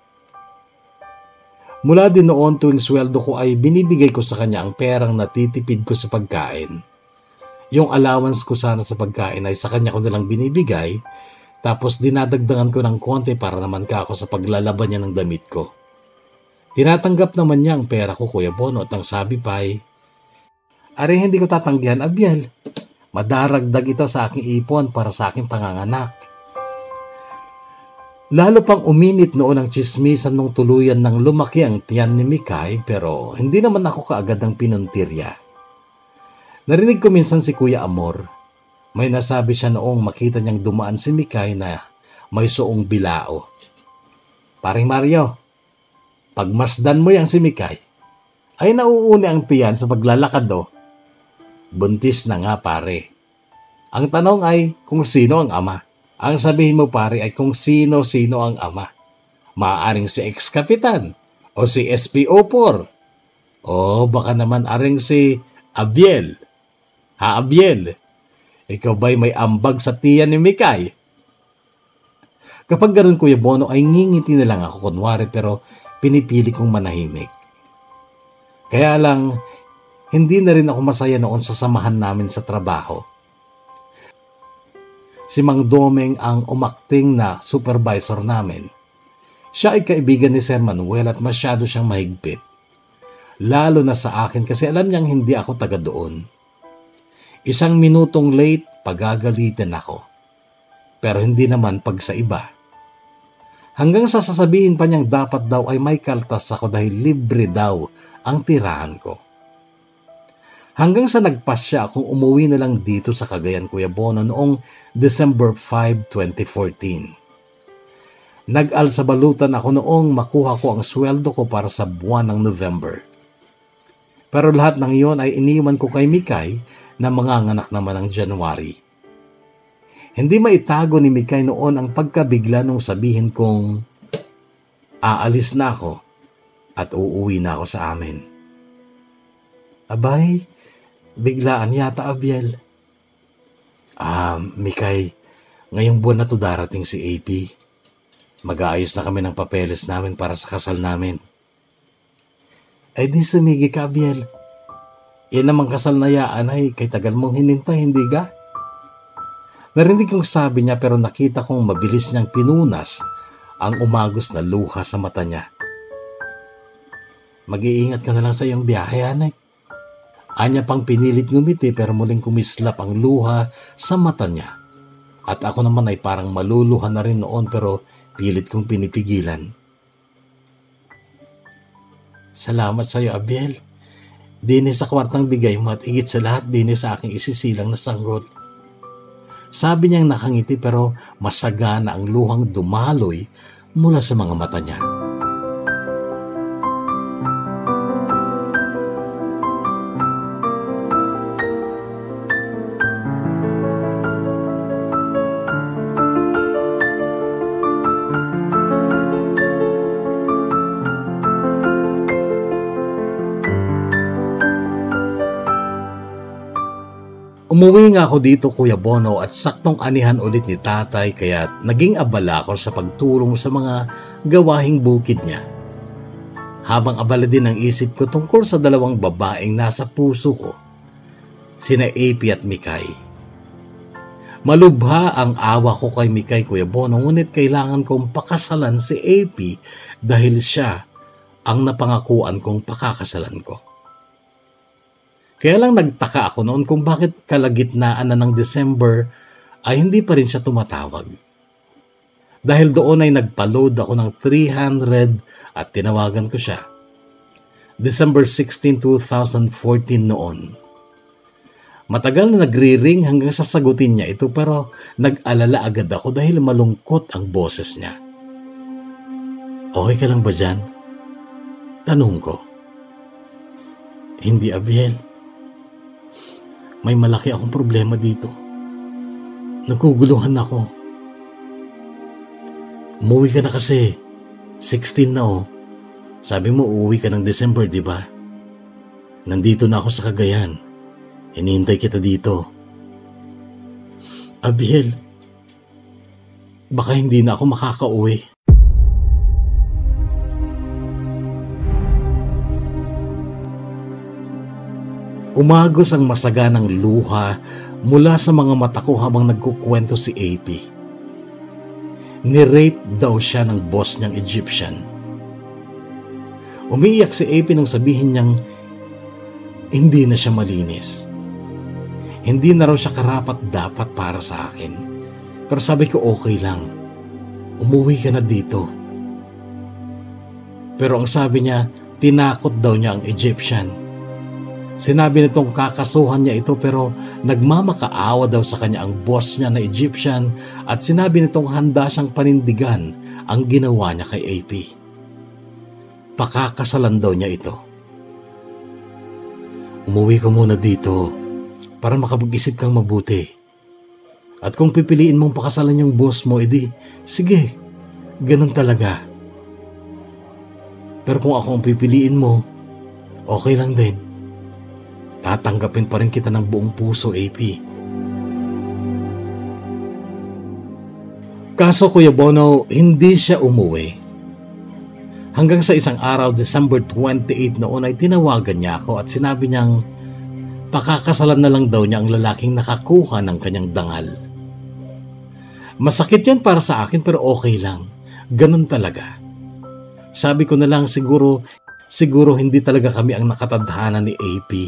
Mula din noon tuwing sweldo ko ay binibigay ko sa kanya ang perang natitipid ko sa pagkain. Yung allowance ko sana sa pagkain ay sa kanya ko nalang binibigay, tapos dinadagdagan ko ng konti para naman ka ako sa paglalaban niya ng damit ko. Tinatanggap naman niya ang pera ko, Kuya Bono, at ang sabi pa ay, "Ari, hindi ko tatanggihan, Abiel. Madaragdag ito sa aking ipon para sa aking panganganak." Lalo pang uminit noon ang chismisan nung tuluyan ng lumaki ang tiyan ni Mikay, pero hindi naman ako kaagad ang pinuntirya. Narinig ko minsan si Kuya Amor. May nasabi siya noong makita niyang dumaan si Mikay na may suong bilao. "Paring Mario, pagmasdan mo yang si Mikay, ay nauuni ang tiyan sa paglalakad do." Buntis na nga, pare. Ang tanong ay kung sino ang ama. Ang sabihin mo, pare, ay kung sino-sino ang ama. Maaaring si ex-kapitan o si S P O four. O baka naman aring si Abiel. Ha, Abiel? Ikaw ba'y may ambag sa tiyan ni Mikay? Kapag ganun, Kuya Bono, ay ngingiti na lang ako kunwari, pero pinipili kong manahimik. Kaya lang, hindi na rin ako masaya noon sa samahan namin sa trabaho. Si Mang Domeng ang umakting na supervisor namin. Siya ay kaibigan ni Sir Manuel at masyado siyang mahigpit. Lalo na sa akin kasi alam niyang hindi ako taga doon. Isang minutong late, pagagalitin ako. Pero hindi naman pag sa iba. Hanggang sa sasabihin pa niyang dapat daw ay may kaltas ako dahil libre daw ang tirahan ko. Hanggang sa nagpas siya akong umuwi na lang dito sa Cagayan, Kuya Bono noong December fifth, twenty fourteen. Nag-alsabalutan ako noong makuha ko ang sweldo ko para sa buwan ng November. Pero lahat ng iyon ay iniwan ko kay Mikay na manganganak naman ng January. Hindi maitago ni Mikay noon ang pagkabigla nung sabihin kong aalis na ako at uuwi na ako sa amin. Abay, biglaan yata, Abiel. Ah, Mikay, ngayong buwan na to darating si A P. Mag-aayos na kami ng papeles namin para sa kasal namin. Ay di sumigi ka, Abiel. Yan namang kasal na yaan ay kay tagal mong hinintay, hindi ga? Narinig kong sabi niya pero nakita kong mabilis niyang pinunas ang umagos na luha sa mata niya. Mag-iingat ka na lang sa iyong biyahe, anay. Anya pang pinilit ngumiti pero muling kumislap ang luha sa mata niya. At ako naman ay parang maluluha na rin noon pero pilit kong pinipigilan. Salamat sa iyo, Abiel. Dini sa kwartang bigay mo at higit sa lahat dini sa aking isisilang na sanggol. Sabi niyang nakangiti pero masagana ang luhang dumaloy mula sa mga mata niya. Umuwi nga ako dito, Kuya Bono, at saktong anihan ulit ni tatay kaya naging abala ako sa pagtulong sa mga gawahing bukid niya. Habang abala din ang isip ko tungkol sa dalawang babaeng nasa puso ko, sina A P at Mikay. Malubha ang awa ko kay Mikay, Kuya Bono, ngunit kailangan kong pakasalan si A P dahil siya ang napangakuan kong pakakasalan ko. Kaya lang nagtaka ako noon kung bakit kalagitnaan na ng December ay hindi pa rin siya tumatawag. Dahil doon ay nagpa-load ako ng three hundred at tinawagan ko siya. December sixteenth, twenty fourteen noon. Matagal na nagri-ring hanggang sasagutin niya ito pero nag-alala agad ako dahil malungkot ang boses niya. Okay ka lang ba dyan? Tanong ko. Hindi, Abiel. May malaki akong problema dito. Naguguluhan ako. Umuwi ka na kasi. sixteen na oh. Sabi mo uuwi ka ng December, di ba? Nandito na ako sa Cagayan. Hinihintay kita dito. Abiel, baka hindi na ako makakauwi. Umagos ang masaganang luha mula sa mga mata ko habang nagkukwento si A P. Ni-rape daw siya ng boss niyang Egyptian. Umiiyak si A P nang sabihin niyang hindi na siya malinis. Hindi na raw siya karapat-dapat para sa akin. Pero sabi ko okay lang. Umuwi ka na dito. Pero ang sabi niya, tinakot daw niya ang Egyptian. Sinabi nitong kakasuhan niya ito pero nagmamakaawa daw sa kanya ang boss niya na Egyptian at sinabi nitong handa siyang panindigan ang ginawa niya kay A P. Pakakasalan daw niya ito. Umuwi ka muna dito para makapag-isip kang mabuti. At kung pipiliin mong pakasalan yung boss mo, edi sige, ganun talaga. Pero kung ako ang pipiliin mo, okay lang din. Tatanggapin pa rin kita ng buong puso, A P. Kaso, Kuya Bono, hindi siya umuwi. Hanggang sa isang araw, December twenty-eighth noon ay tinawagan niya ako at sinabi niyang pakakasalan na lang daw niya ang lalaking nakakuha ng kanyang dangal. Masakit yan para sa akin pero okay lang. Ganun talaga. Sabi ko na lang siguro, siguro hindi talaga kami ang nakatadhana ni A P.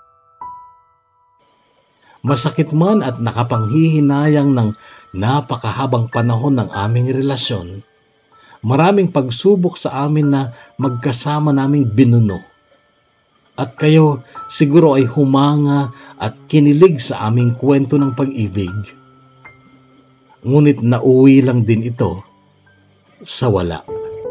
Masakit man at nakapanghihinayang ng napakahabang panahon ng aming relasyon, maraming pagsubok sa amin na magkasama naming binuno. At kayo siguro ay humanga at kinilig sa aming kwento ng pag-ibig. Ngunit nauwi lang din ito sa wala.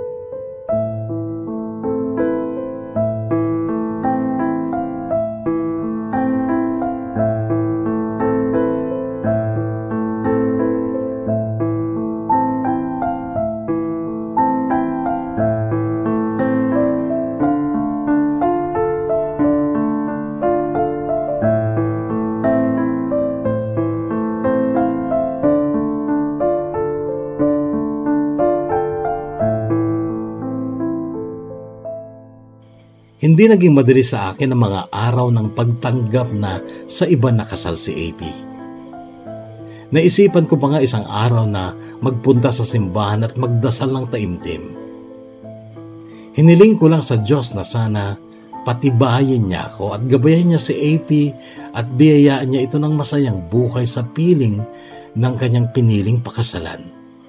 Hindi naging madali sa akin ang mga araw ng pagtanggap na sa iba nakasal si A P. Naisipan ko pa nga isang araw na magpunta sa simbahan at magdasal ng taimtim. Hiniling ko lang sa Diyos na sana patibayin niya ako at gabayan niya si A P at biyayaan niya ito ng masayang buhay sa piling ng kanyang piniling pakasalan.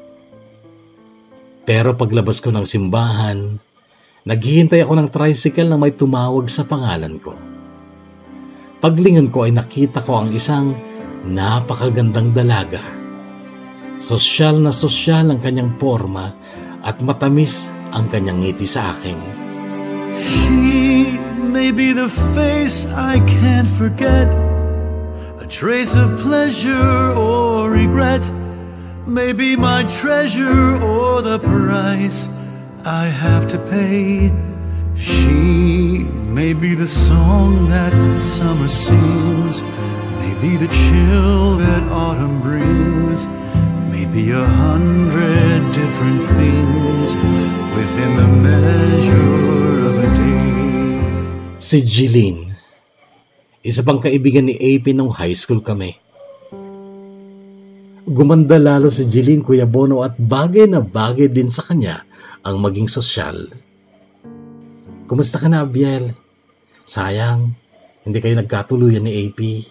Pero paglabas ko ng simbahan, naghihintay ako ng tricycle na may tumawag sa pangalan ko. Paglingon ko ay nakita ko ang isang napakagandang dalaga. Sosyal na sosyal ang kanyang forma at matamis ang kanyang ngiti sa akin. She may be the face I can't forget, a trace of pleasure or regret, maybe my treasure or the price I have to pay. She may be the song that summer sings, maybe the chill that autumn brings, maybe a hundred different things within the measure of a day. Si Jeline, isa pang kaibigan ni A P nung high school kami. Gumanda lalo si Jeline, Kuya Bono, at bagay na bagay din sa kanya ang maging sosyal. Kumusta ka na, Abiel? Sayang, hindi kayo nagkatuluyan ni A P.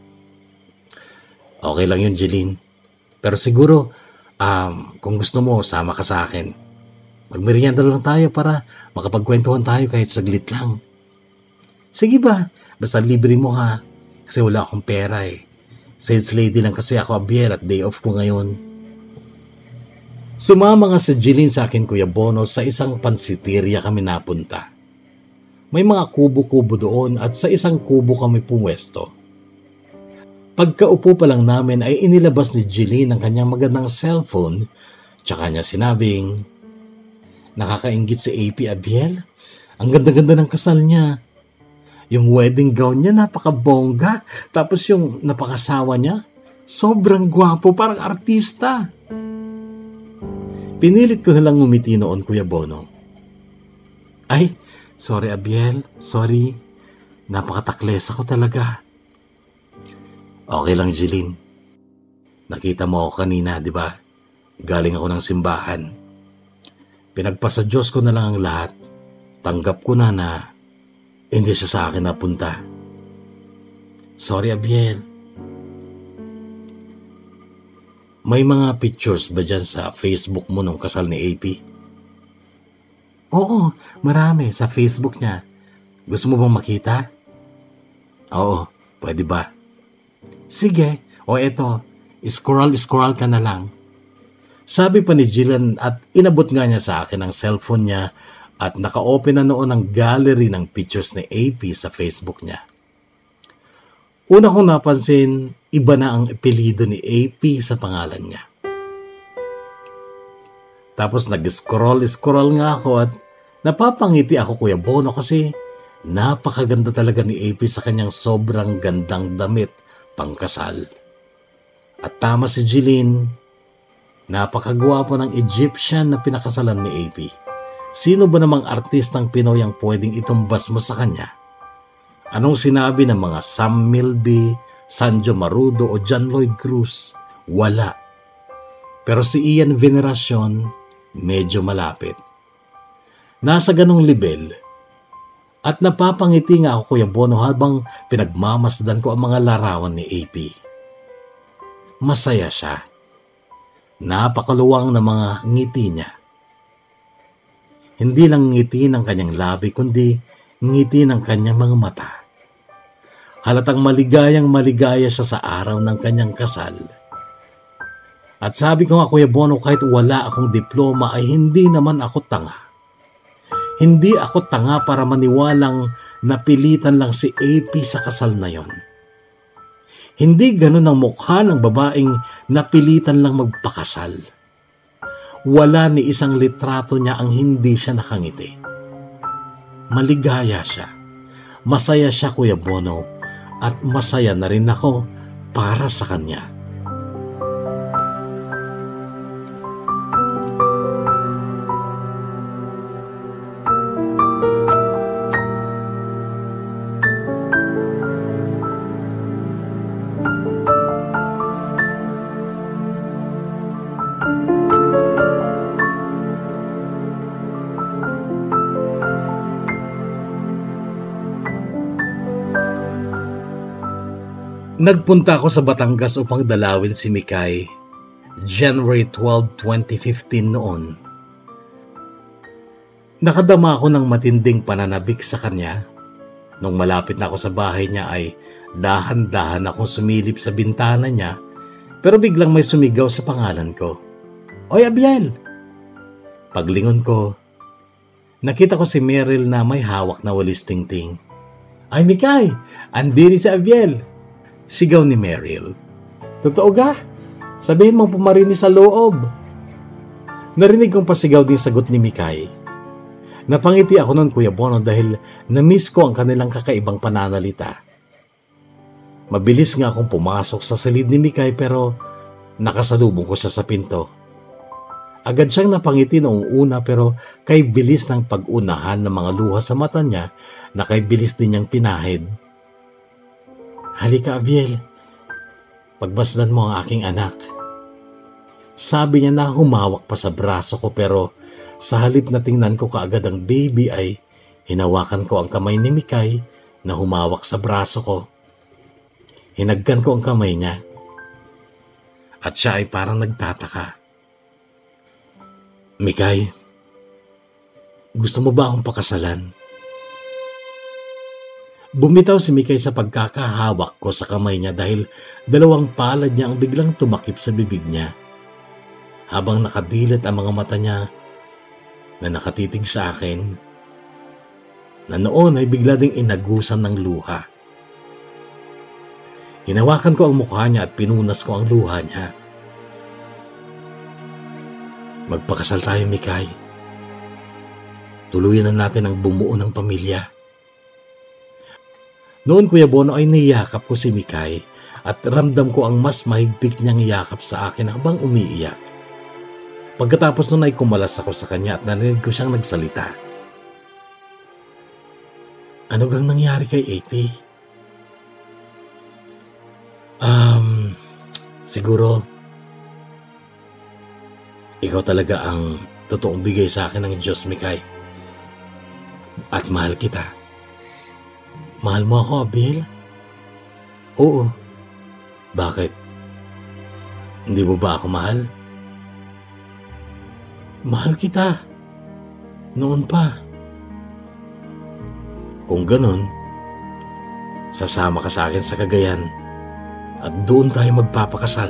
Okay lang yun, Jeline. Pero siguro, um, kung gusto mo, sama ka sa akin. Magmerienda lang tayo para makapagkwentuhan tayo kahit saglit lang. Sige ba? Basta libre mo ha. Kasi wala akong pera eh. Sales lady lang kasi ako, Abiel, at day off ko ngayon. Sumama nga si Jeline sa akin, Kuya Bono, sa isang pansiteria kami napunta. May mga kubo-kubo doon at sa isang kubo kami pumwesto. Pagkaupo pa lang namin ay inilabas ni Jeline ang kanyang magandang cellphone, tsaka niya sinabing, nakakainggit si A P, Abiel. Ang ganda-ganda ng kasal niya. Yung wedding gown niya napakabongga, tapos yung napakasawa niya, sobrang gwapo, parang artista. Pinilit ko nalang ngumiti noon, Kuya Bono. Ay, sorry Abiel, sorry. Napakatakles ako talaga. Okay lang, Jeline. Nakita mo ako kanina, di ba? Galing ako ng simbahan. Pinagpasa Diyos ko na lang ang lahat. Tanggap ko na na hindi siya sa akin napunta. Sorry, Abiel. May mga pictures ba dyan sa Facebook mo nung kasal ni A P? Oo, marami sa Facebook niya. Gusto mo bang makita? Oo, pwede ba? Sige, o eto, scroll-scroll ka na lang. Sabi pa ni Jillian at inabot nga niya sa akin ang cellphone niya at naka-open na noon ang gallery ng pictures ni A P sa Facebook niya. Una kong napansin, iba na ang apelido ni A P sa pangalan niya. Tapos nag-scroll-scroll nga ako at napapangiti ako, Kuya Bono, kasi napakaganda talaga ni A P sa kanyang sobrang gandang damit pangkasal. At tama si Jeline, napakagwapo ng Egyptian na pinakasalan ni A P. Sino ba namang artistang Pinoy ang pwedeng itumbas mo sa kanya? Anong sinabi ng mga Sam Milby, Sanjo Marudo o John Lloyd Cruz? Wala. Pero si Ian Veneracion, medyo malapit. Nasa ganong level. At napapangiti nga ako, Kuya Bono, habang pinagmamasdan ko ang mga larawan ni A P. Masaya siya. Napakaluwang na mga ngiti niya. Hindi lang ngiti ng kanyang labi, kundi ngiti ng kanyang mga mata. Halatang maligayang maligaya siya sa araw ng kanyang kasal. At sabi ko nga, Kuya Bono, kahit wala akong diploma ay hindi naman ako tanga. Hindi ako tanga para maniwalang napilitan lang si A P sa kasal na yon. Hindi ganun ang mukha ng babaeng napilitan lang magpakasal. Wala ni isang litrato niya ang hindi siya nakangiti. Maligaya siya. Masaya siya, Kuya Bono, at masaya na rin ako para sa kanya. Nagpunta ako sa Batangas upang dalawin si Mikay, January twelfth, twenty fifteen noon. Nakadama ako ng matinding pananabik sa kanya. Nung malapit na ako sa bahay niya ay dahan-dahan akong sumilip sa bintana niya, pero biglang may sumigaw sa pangalan ko. Oy, Abiel! Paglingon ko, nakita ko si Meryl na may hawak na walis tingting. Ay, Mikay! Andiri si Abiel! Sigaw ni Meryl. Totoo ga? Sabihin mong pumarinis sa loob. Narinig kong pasigaw din sagot ni Mikay. Napangiti ako noon, Kuya Bono, dahil na-miss ko ang kanilang kakaibang pananalita. Mabilis nga akong pumasok sa silid ni Mikay pero nakasalubong ko siya sa pinto. Agad siyang napangiti noong una pero kay bilis ng pag-unahan ng mga luha sa mata niya na kay bilis din niyang pinahid. Halika, Abiel. Pagmasdan mo ang aking anak. Sabi niya na humawak pa sa braso ko pero sa halip na tingnan ko kaagad ang baby ay hinawakan ko ang kamay ni Mikay na humawak sa braso ko. Hinagkan ko ang kamay niya. At siya ay parang nagtataka. Mikay, gusto mo ba akong pakasalan? Bumitaw si Mikay sa pagkakahawak ko sa kamay niya dahil dalawang palad niya ang biglang tumakip sa bibig niya. Habang nakadilat ang mga mata niya na nakatitig sa akin, na noon ay bigla ding inagusan ng luha. Hinawakan ko ang mukha niya at pinunas ko ang luha niya. Magpakasal tayo, Mikay. Tuluyan na natin ang bumuo ng pamilya. Noon, Kuya Bono, ay niyakap ko si Mikay at ramdam ko ang mas mahigpit niyang yakap sa akin habang umiiyak. Pagkatapos noon ay kumalas ako sa kanya at narinig ko siyang nagsalita. Ano gang nangyari kay A P? Um, siguro, ikaw talaga ang totoong bigay sa akin ng Diyos, Mikay. At mahal kita. Mahal mo ako, Abiel? Oo. Bakit? Hindi mo ba ako mahal? Mahal kita. Noon pa. Kung ganun, sasama ka sa akin sa Cagayan at doon tayo magpapakasal.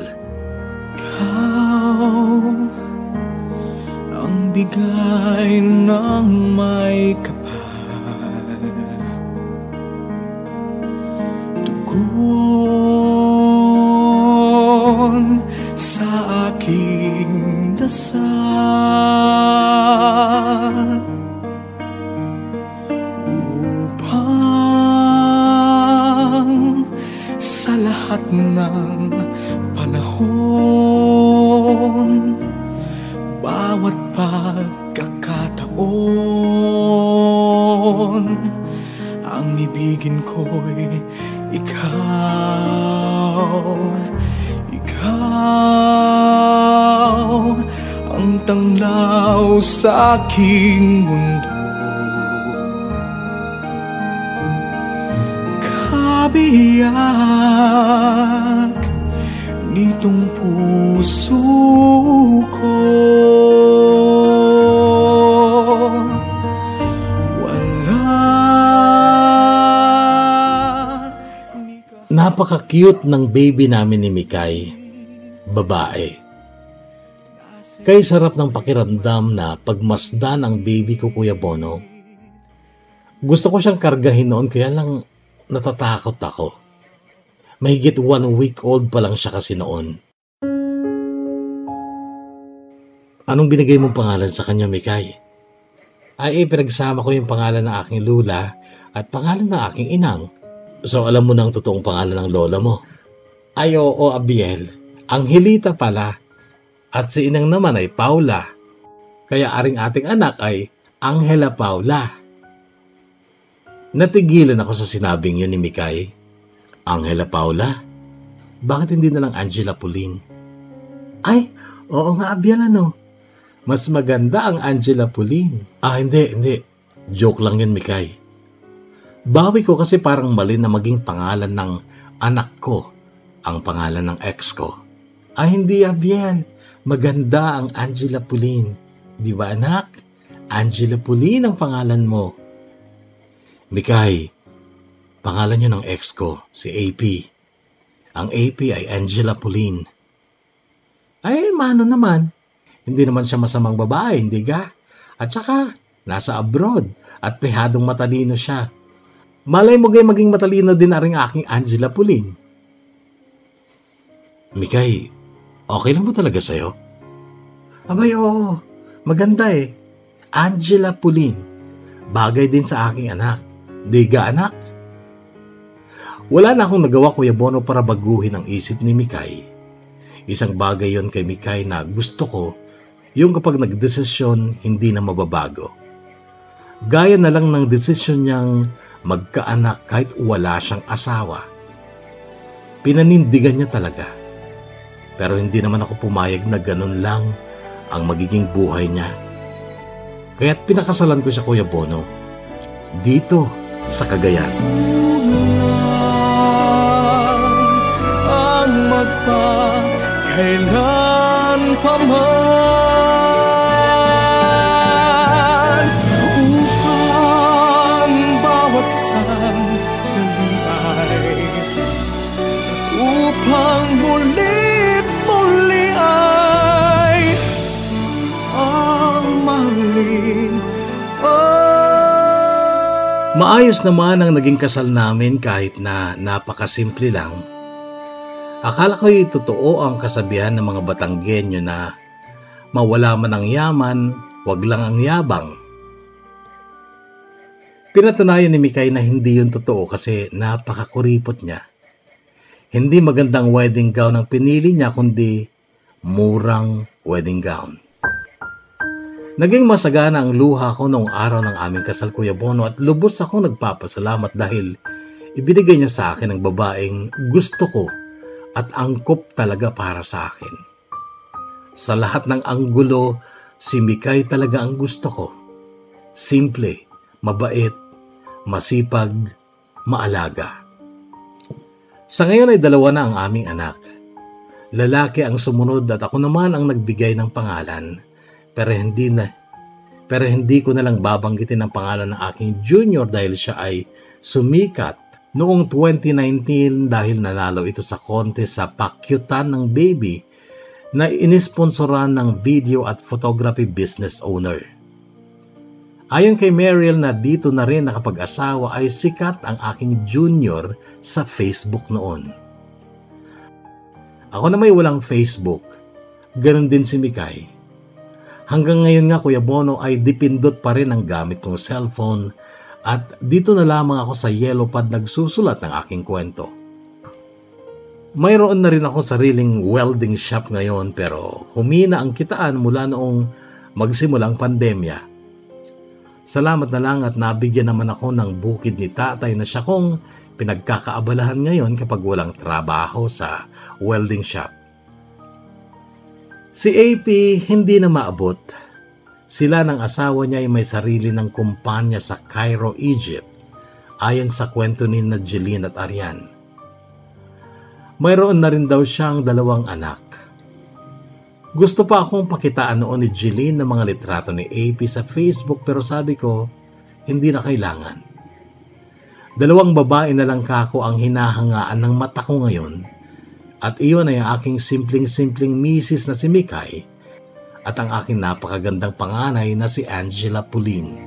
Ikaw ang bigay ng may kapal. Tugon sa aking dasal upang sa lahat ng panahon, bawat pagkakataon, ang ibigin ko'y ikaw, ikaw ang tanglaw sa aking mundo. mabiyak nitong puso ko. Napaka-cute ng baby namin ni Mikay, babae. Kaya sarap ng pakiramdam na pagmasdan ang baby ko, Kuya Bono. Gusto ko siyang kargahin noon kaya lang natatakot ako. Mahigit one week old pa lang siya kasi noon. Anong binigay mong pangalan sa kanya, Mikay? Ay, eh, pinagsama ko yung pangalan ng aking lula at pangalan ng aking inang. So, alam mo na ang totoong pangalan ng lola mo. Ay, oo, Abiel. Angelita pala. At si inang naman ay Paula. Kaya aring ating anak ay Angela Paula. Natigilan ako sa sinabing yun ni Mikay. Angela Paula? Bakit hindi na lang Angela Pauline? Ay, oo nga, Abiel, ano? Mas maganda ang Angela Pauline. Ah, hindi, hindi. Joke lang yun, Mikay. Bawi ko kasi parang mali na maging pangalan ng anak ko ang pangalan ng ex ko. Ay, hindi, Abiel. Maganda ang Angela Pauline. Di ba, anak? Angela Pauline ang pangalan mo. Mikay, pangalan niyo ng ex ko, si A P. Ang A P ay Angela Pauline. Ay, mano naman. Hindi naman siya masamang babae, hindi ga? At saka, nasa abroad at pehadong matalino siya. Malay mo gay maging matalino din na rin aking Angela Pauline. Mikay, okay lang ba talaga sa'yo? Abay, oo. Maganda eh. Angela Pauline. Bagay din sa aking anak. Diga, anak? Wala na akong nagawa, Kuya Bono, para baguhin ang isip ni Mikay. Isang bagay yon kay Mikay na gusto ko, yung kapag nagdesisyon, hindi na mababago. Gaya na lang ng desisyon niyang magkaanak kahit wala siyang asawa. Pinanindigan niya talaga. Pero hindi naman ako pumayag na ganun lang ang magiging buhay niya. Kaya't pinakasalan ko siya, Kuya Bono, dito sa Cagayan. Ang magpakailan pa man, upang bawat sandali ay, upang mulit muli ay ang mahalin. Maayos naman ang naging kasal namin kahit na napakasimple lang. Akala ko'y totoo ang kasabihan ng mga Batanggenyo na mawala man ang yaman, wag lang ang yabang. Pinatunayan ni Mikay na hindi yun totoo kasi napakakuripot niya. Hindi magandang wedding gown ang pinili niya kundi murang wedding gown. Naging masagana ang luha ko noong araw ng aming kasal, Kuya Bono, at lubos akong nagpapasalamat dahil ibinigay niya sa akin ang babaeng gusto ko at angkop talaga para sa akin. Sa lahat ng anggulo, si Mikay talaga ang gusto ko. Simple, mabait, masipag, maalaga. Sa ngayon ay dalawa na ang aming anak. Lalaki ang sumunod at ako naman ang nagbigay ng pangalan. Pero hindi na, pero hindi ko na lang babanggitin ang pangalan ng aking junior dahil siya ay sumikat noong twenty nineteen dahil nanalo ito sa contest sa pakyutan ng baby na inisponsoran ng video at photography business owner. Ayon kay Mariel na dito na rin nakapag-asawa ay sikat ang aking junior sa Facebook noon. Ako na may walang Facebook, ganun din si Mikay. Hanggang ngayon nga, Kuya Bono, ay dipindot pa rin ang gamit kong cellphone at dito na lamang ako sa yellow pad nagsusulat ng aking kwento. Mayroon na rin ako sariling welding shop ngayon pero humina ang kitaan mula noong magsimulang pandemya. Salamat na lang at nabigyan naman ako ng bukid ni tatay na siya kong pinagkakaabalahan ngayon kapag walang trabaho sa welding shop. Si A P hindi na maabot. Sila ng asawa niya ay may sarili ng kumpanya sa Cairo, Egypt ayon sa kwento ni Jeline at Arian. Mayroon na rin daw siyang dalawang anak. Gusto pa akong pakitaan noon ni Jeline ng mga litrato ni A P sa Facebook pero sabi ko, hindi na kailangan. Dalawang babae na lang kako ang hinahangaan ng mata ko ngayon at iyon ay ang aking simpleng-simpleng misis na si Mikay at ang aking napakagandang panganay na si Angela Pauline.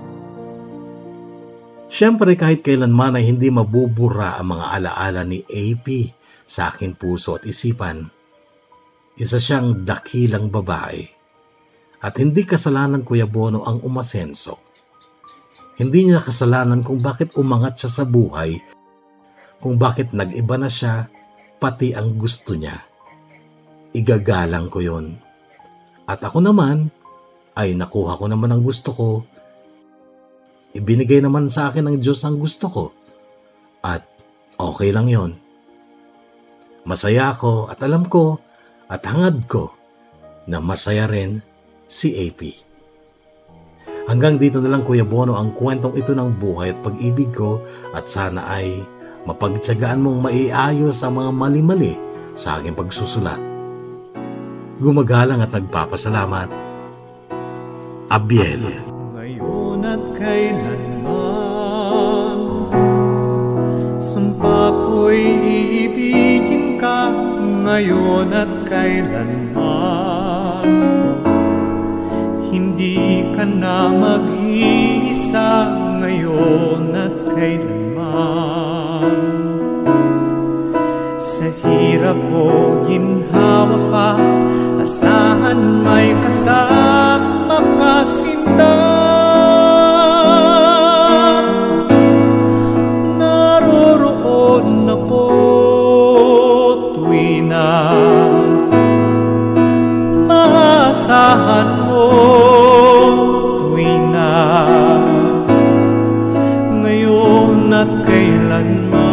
Siyempre kahit kailanman ay hindi mabubura ang mga alaala ni A P sa aking puso at isipan. Isa siyang dakilang babae at hindi kasalanan Kuya Bono ang umasenso. Hindi niya kasalanan kung bakit umangat siya sa buhay, kung bakit nag-iba na siya, pati ang gusto niya. Igagalang ko yon. At ako naman, ay nakuha ko naman ang gusto ko. Ibinigay naman sa akin ng Diyos ang gusto ko. At okay lang yon. Masaya ako at alam ko at hangad ko na masaya rin si A P. Hanggang dito na lang Kuya Bono ang kwentong ito ng buhay at pag-ibig ko at sana ay mapagtiyagaan mong maiayos ang mga mali-mali sa aking pagsusulat. Gumagalang at nagpapasalamat. Abiel. Ngayon at kailanman, sumpa ko'y iibigin ka. Ngayon at kailanman, hindi ka na mag-iisa. Ngayon at kailanman, sa hirap o ginhawa pa, asahan may kasama ka sinta. Naroroon ako tuwi na maasahan mo, tuwi na ngayon at kailanman.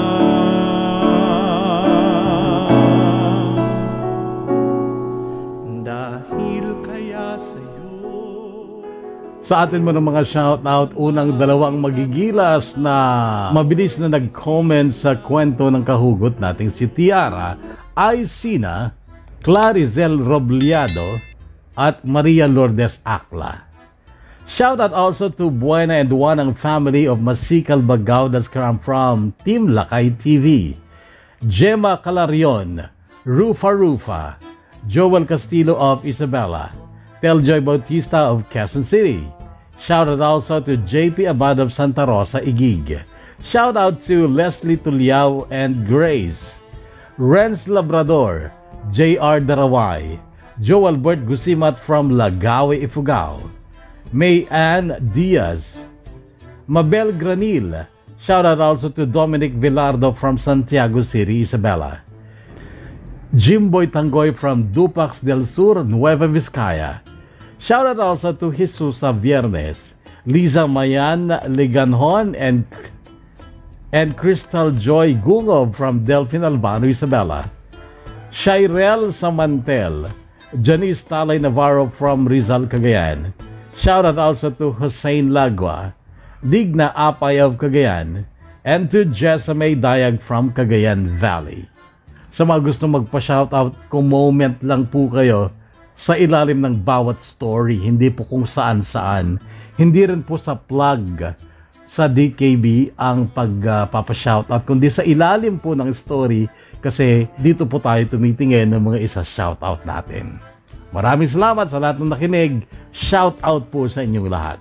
Dahil kaya sa'yo. Sa atin mo ng mga shoutout, unang dalawang magigilas na mabilis na nag-comment sa kwento ng kahugot nating si Tiara ay sina Clarizel Robleado at Maria Lourdes Akla. Shoutout also to Buena and Wanang family of Masikal Bagao that's come from Team Lakay T V. Gemma Calarion, Rufa Rufa, Joel Castillo of Isabela, Teljoy Bautista of Quezon City. Shoutout also to J P Abad of Santa Rosa, Igig. Shoutout to Leslie Tuliao and Grace, Renz Labrador, J R Daraway, Joel Bert Gusimat from Lagawe, Ifugao, May Ann Diaz, Mabel Granil. Shoutout also to Dominic Villardo from Santiago City, Isabela. Jimboy Tangoy from Dupax del Sur, Nueva Vizcaya. Shoutout also to Jesusa Viernes, Liza Mayan Liganhon, and and Crystal Joy Gugob from Delphin Albano, Isabela. Shirel Samantel, Janice Talay Navarro from Rizal, Cagayan. Shoutout also to Hussein Lagwa, Digna Apay of Cagayan, and to Jessamay Dayag from Cagayan Valley. Sa mga gusto magpa-shoutout, kung moment lang po kayo sa ilalim ng bawat story, hindi po kung saan-saan, hindi rin po sa plug sa D K B ang pagpapa-shoutout, kundi sa ilalim po ng story kasi dito po tayo tumitingin ng mga isa shoutout natin. Maraming salamat sa lahat ng nakinig. Shoutout po sa inyong lahat.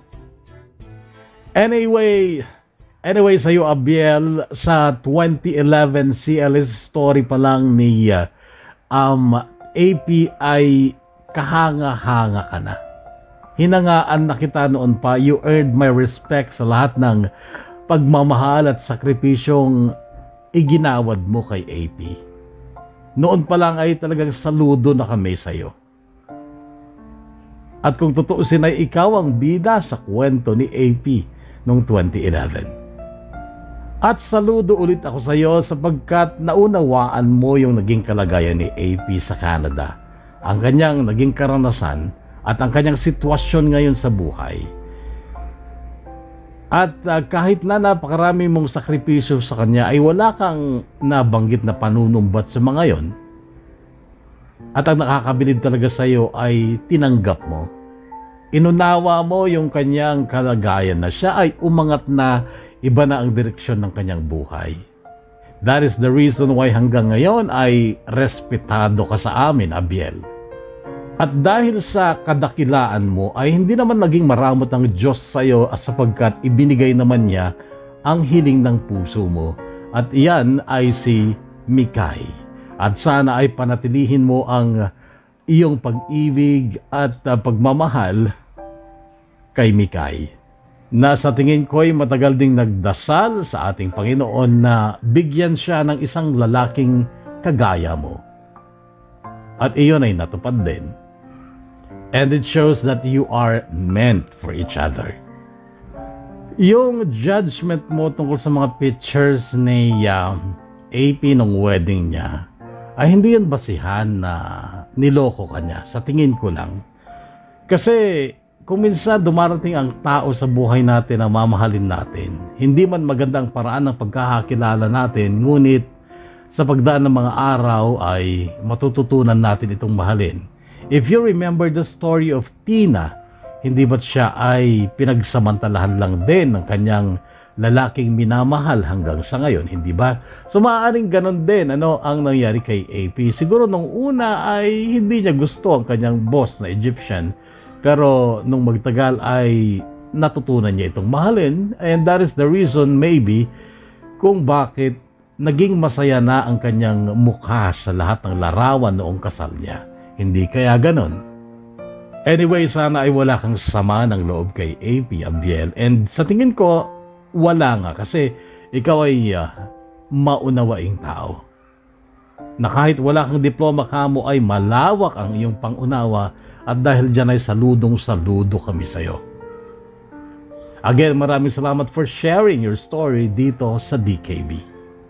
Anyway, anyway sa iyo Abiel, sa twenty eleven C L S story pa lang ni uh, um, A P ay kahanga-hanga ka na. Hinangaan na kita noon pa. You earned my respect sa lahat ng pagmamahal at sakripisyong iginawad mo kay A P. Noon pa lang ay talagang saludo na kami sa iyo. At kung tutuusin ay ikaw ang bida sa kwento ni A P noong twenty eleven. At saludo ulit ako sa iyo sapagkat naunawaan mo yung naging kalagayan ni A P sa Canada, ang kanyang naging karanasan at ang kanyang sitwasyon ngayon sa buhay. At uh, kahit na napakarami mong sakripisyo sa kanya ay wala kang nabanggit na panunumbat sa mga yon. At ang nakakabilib talaga sa iyo ay tinanggap mo. Inunawa mo yung kanyang kalagayan na siya ay umangat na, iba na ang direksyon ng kanyang buhay. That is the reason why hanggang ngayon ay respetado ka sa amin, Abiel. At dahil sa kadakilaan mo ay hindi naman naging maramot ang Diyos sa iyo sapagkat ibinigay naman niya ang hiling ng puso mo. At iyan ay si Mikay. At sana ay panatilihin mo ang iyong pag-ibig at uh, pagmamahal kay Mikay. Na sa tingin ko ay matagal ding nagdasal sa ating Panginoon na bigyan siya ng isang lalaking kagaya mo. At iyon ay natupad din. And it shows that you are meant for each other. Yung judgment mo tungkol sa mga pictures ni uh, A P nung wedding niya, ay hindi yan basihan na niloko ka niya. Sa tingin ko lang. Kasi kung minsan dumarating ang tao sa buhay natin na mamahalin natin, hindi man magandang paraan ng pagkakakilala natin, ngunit sa pagdaan ng mga araw ay matututunan natin itong mahalin. If you remember the story of Tina, hindi ba't siya ay pinagsamantalahan lang din ng kanyang lalaking minamahal hanggang sa ngayon, hindi ba? So maaaring ganon din ano ang nangyari kay A P. Siguro nung una ay hindi niya gusto ang kanyang boss na Egyptian, pero nung magtagal ay natutunan niya itong mahalin, and that is the reason maybe kung bakit naging masaya na ang kanyang mukha sa lahat ng larawan noong kasal niya. Hindi kaya ganon. Anyway, sana ay wala kang sama ng loob kay A P, Abiel. And sa tingin ko, wala nga kasi ikaw ay uh, maunawaing tao. Na kahit wala kang diploma kamo ay malawak ang iyong pangunawa at dahil dyan ay saludong-saludo kami sa'yo. Again, maraming salamat for sharing your story dito sa D K B.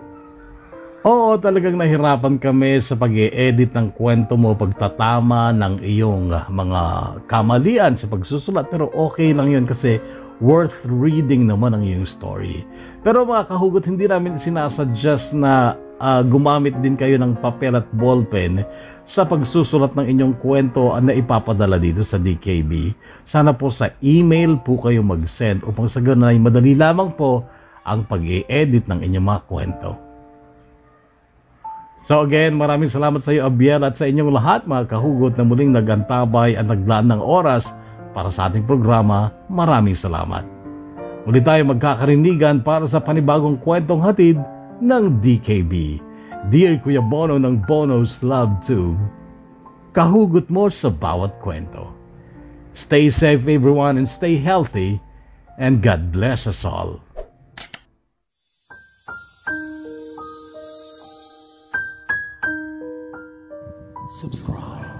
Oo, talagang nahirapan kami sa pag-e-edit ng kwento mo, pagtatama ng iyong mga kamalian sa pagsusulat. Pero okay lang yun kasi worth reading naman ang iyong story. Pero mga kahugot, hindi namin sinasuggest na uh, gumamit din kayo ng papel at ballpen sa pagsusulat ng inyong kwento na ipapadala dito sa D K B. Sana po sa email po kayo mag-send upang sa ganun ay madali lamang po ang pag-e-edit ng inyong mga kwento. So again, maraming salamat sa iyo, Abiel, at sa inyong lahat mga kahugot na muling nagantabay at naglaan ng oras para sa ating programa. Maraming salamat. Muli tayo magkakarinigan para sa panibagong kwentong hatid ng D K B. Dear Kuya Bono ng Bono's Love Tube, kahugot mo sa bawat kwento. Stay safe everyone and stay healthy, and God bless us all. Subscribe.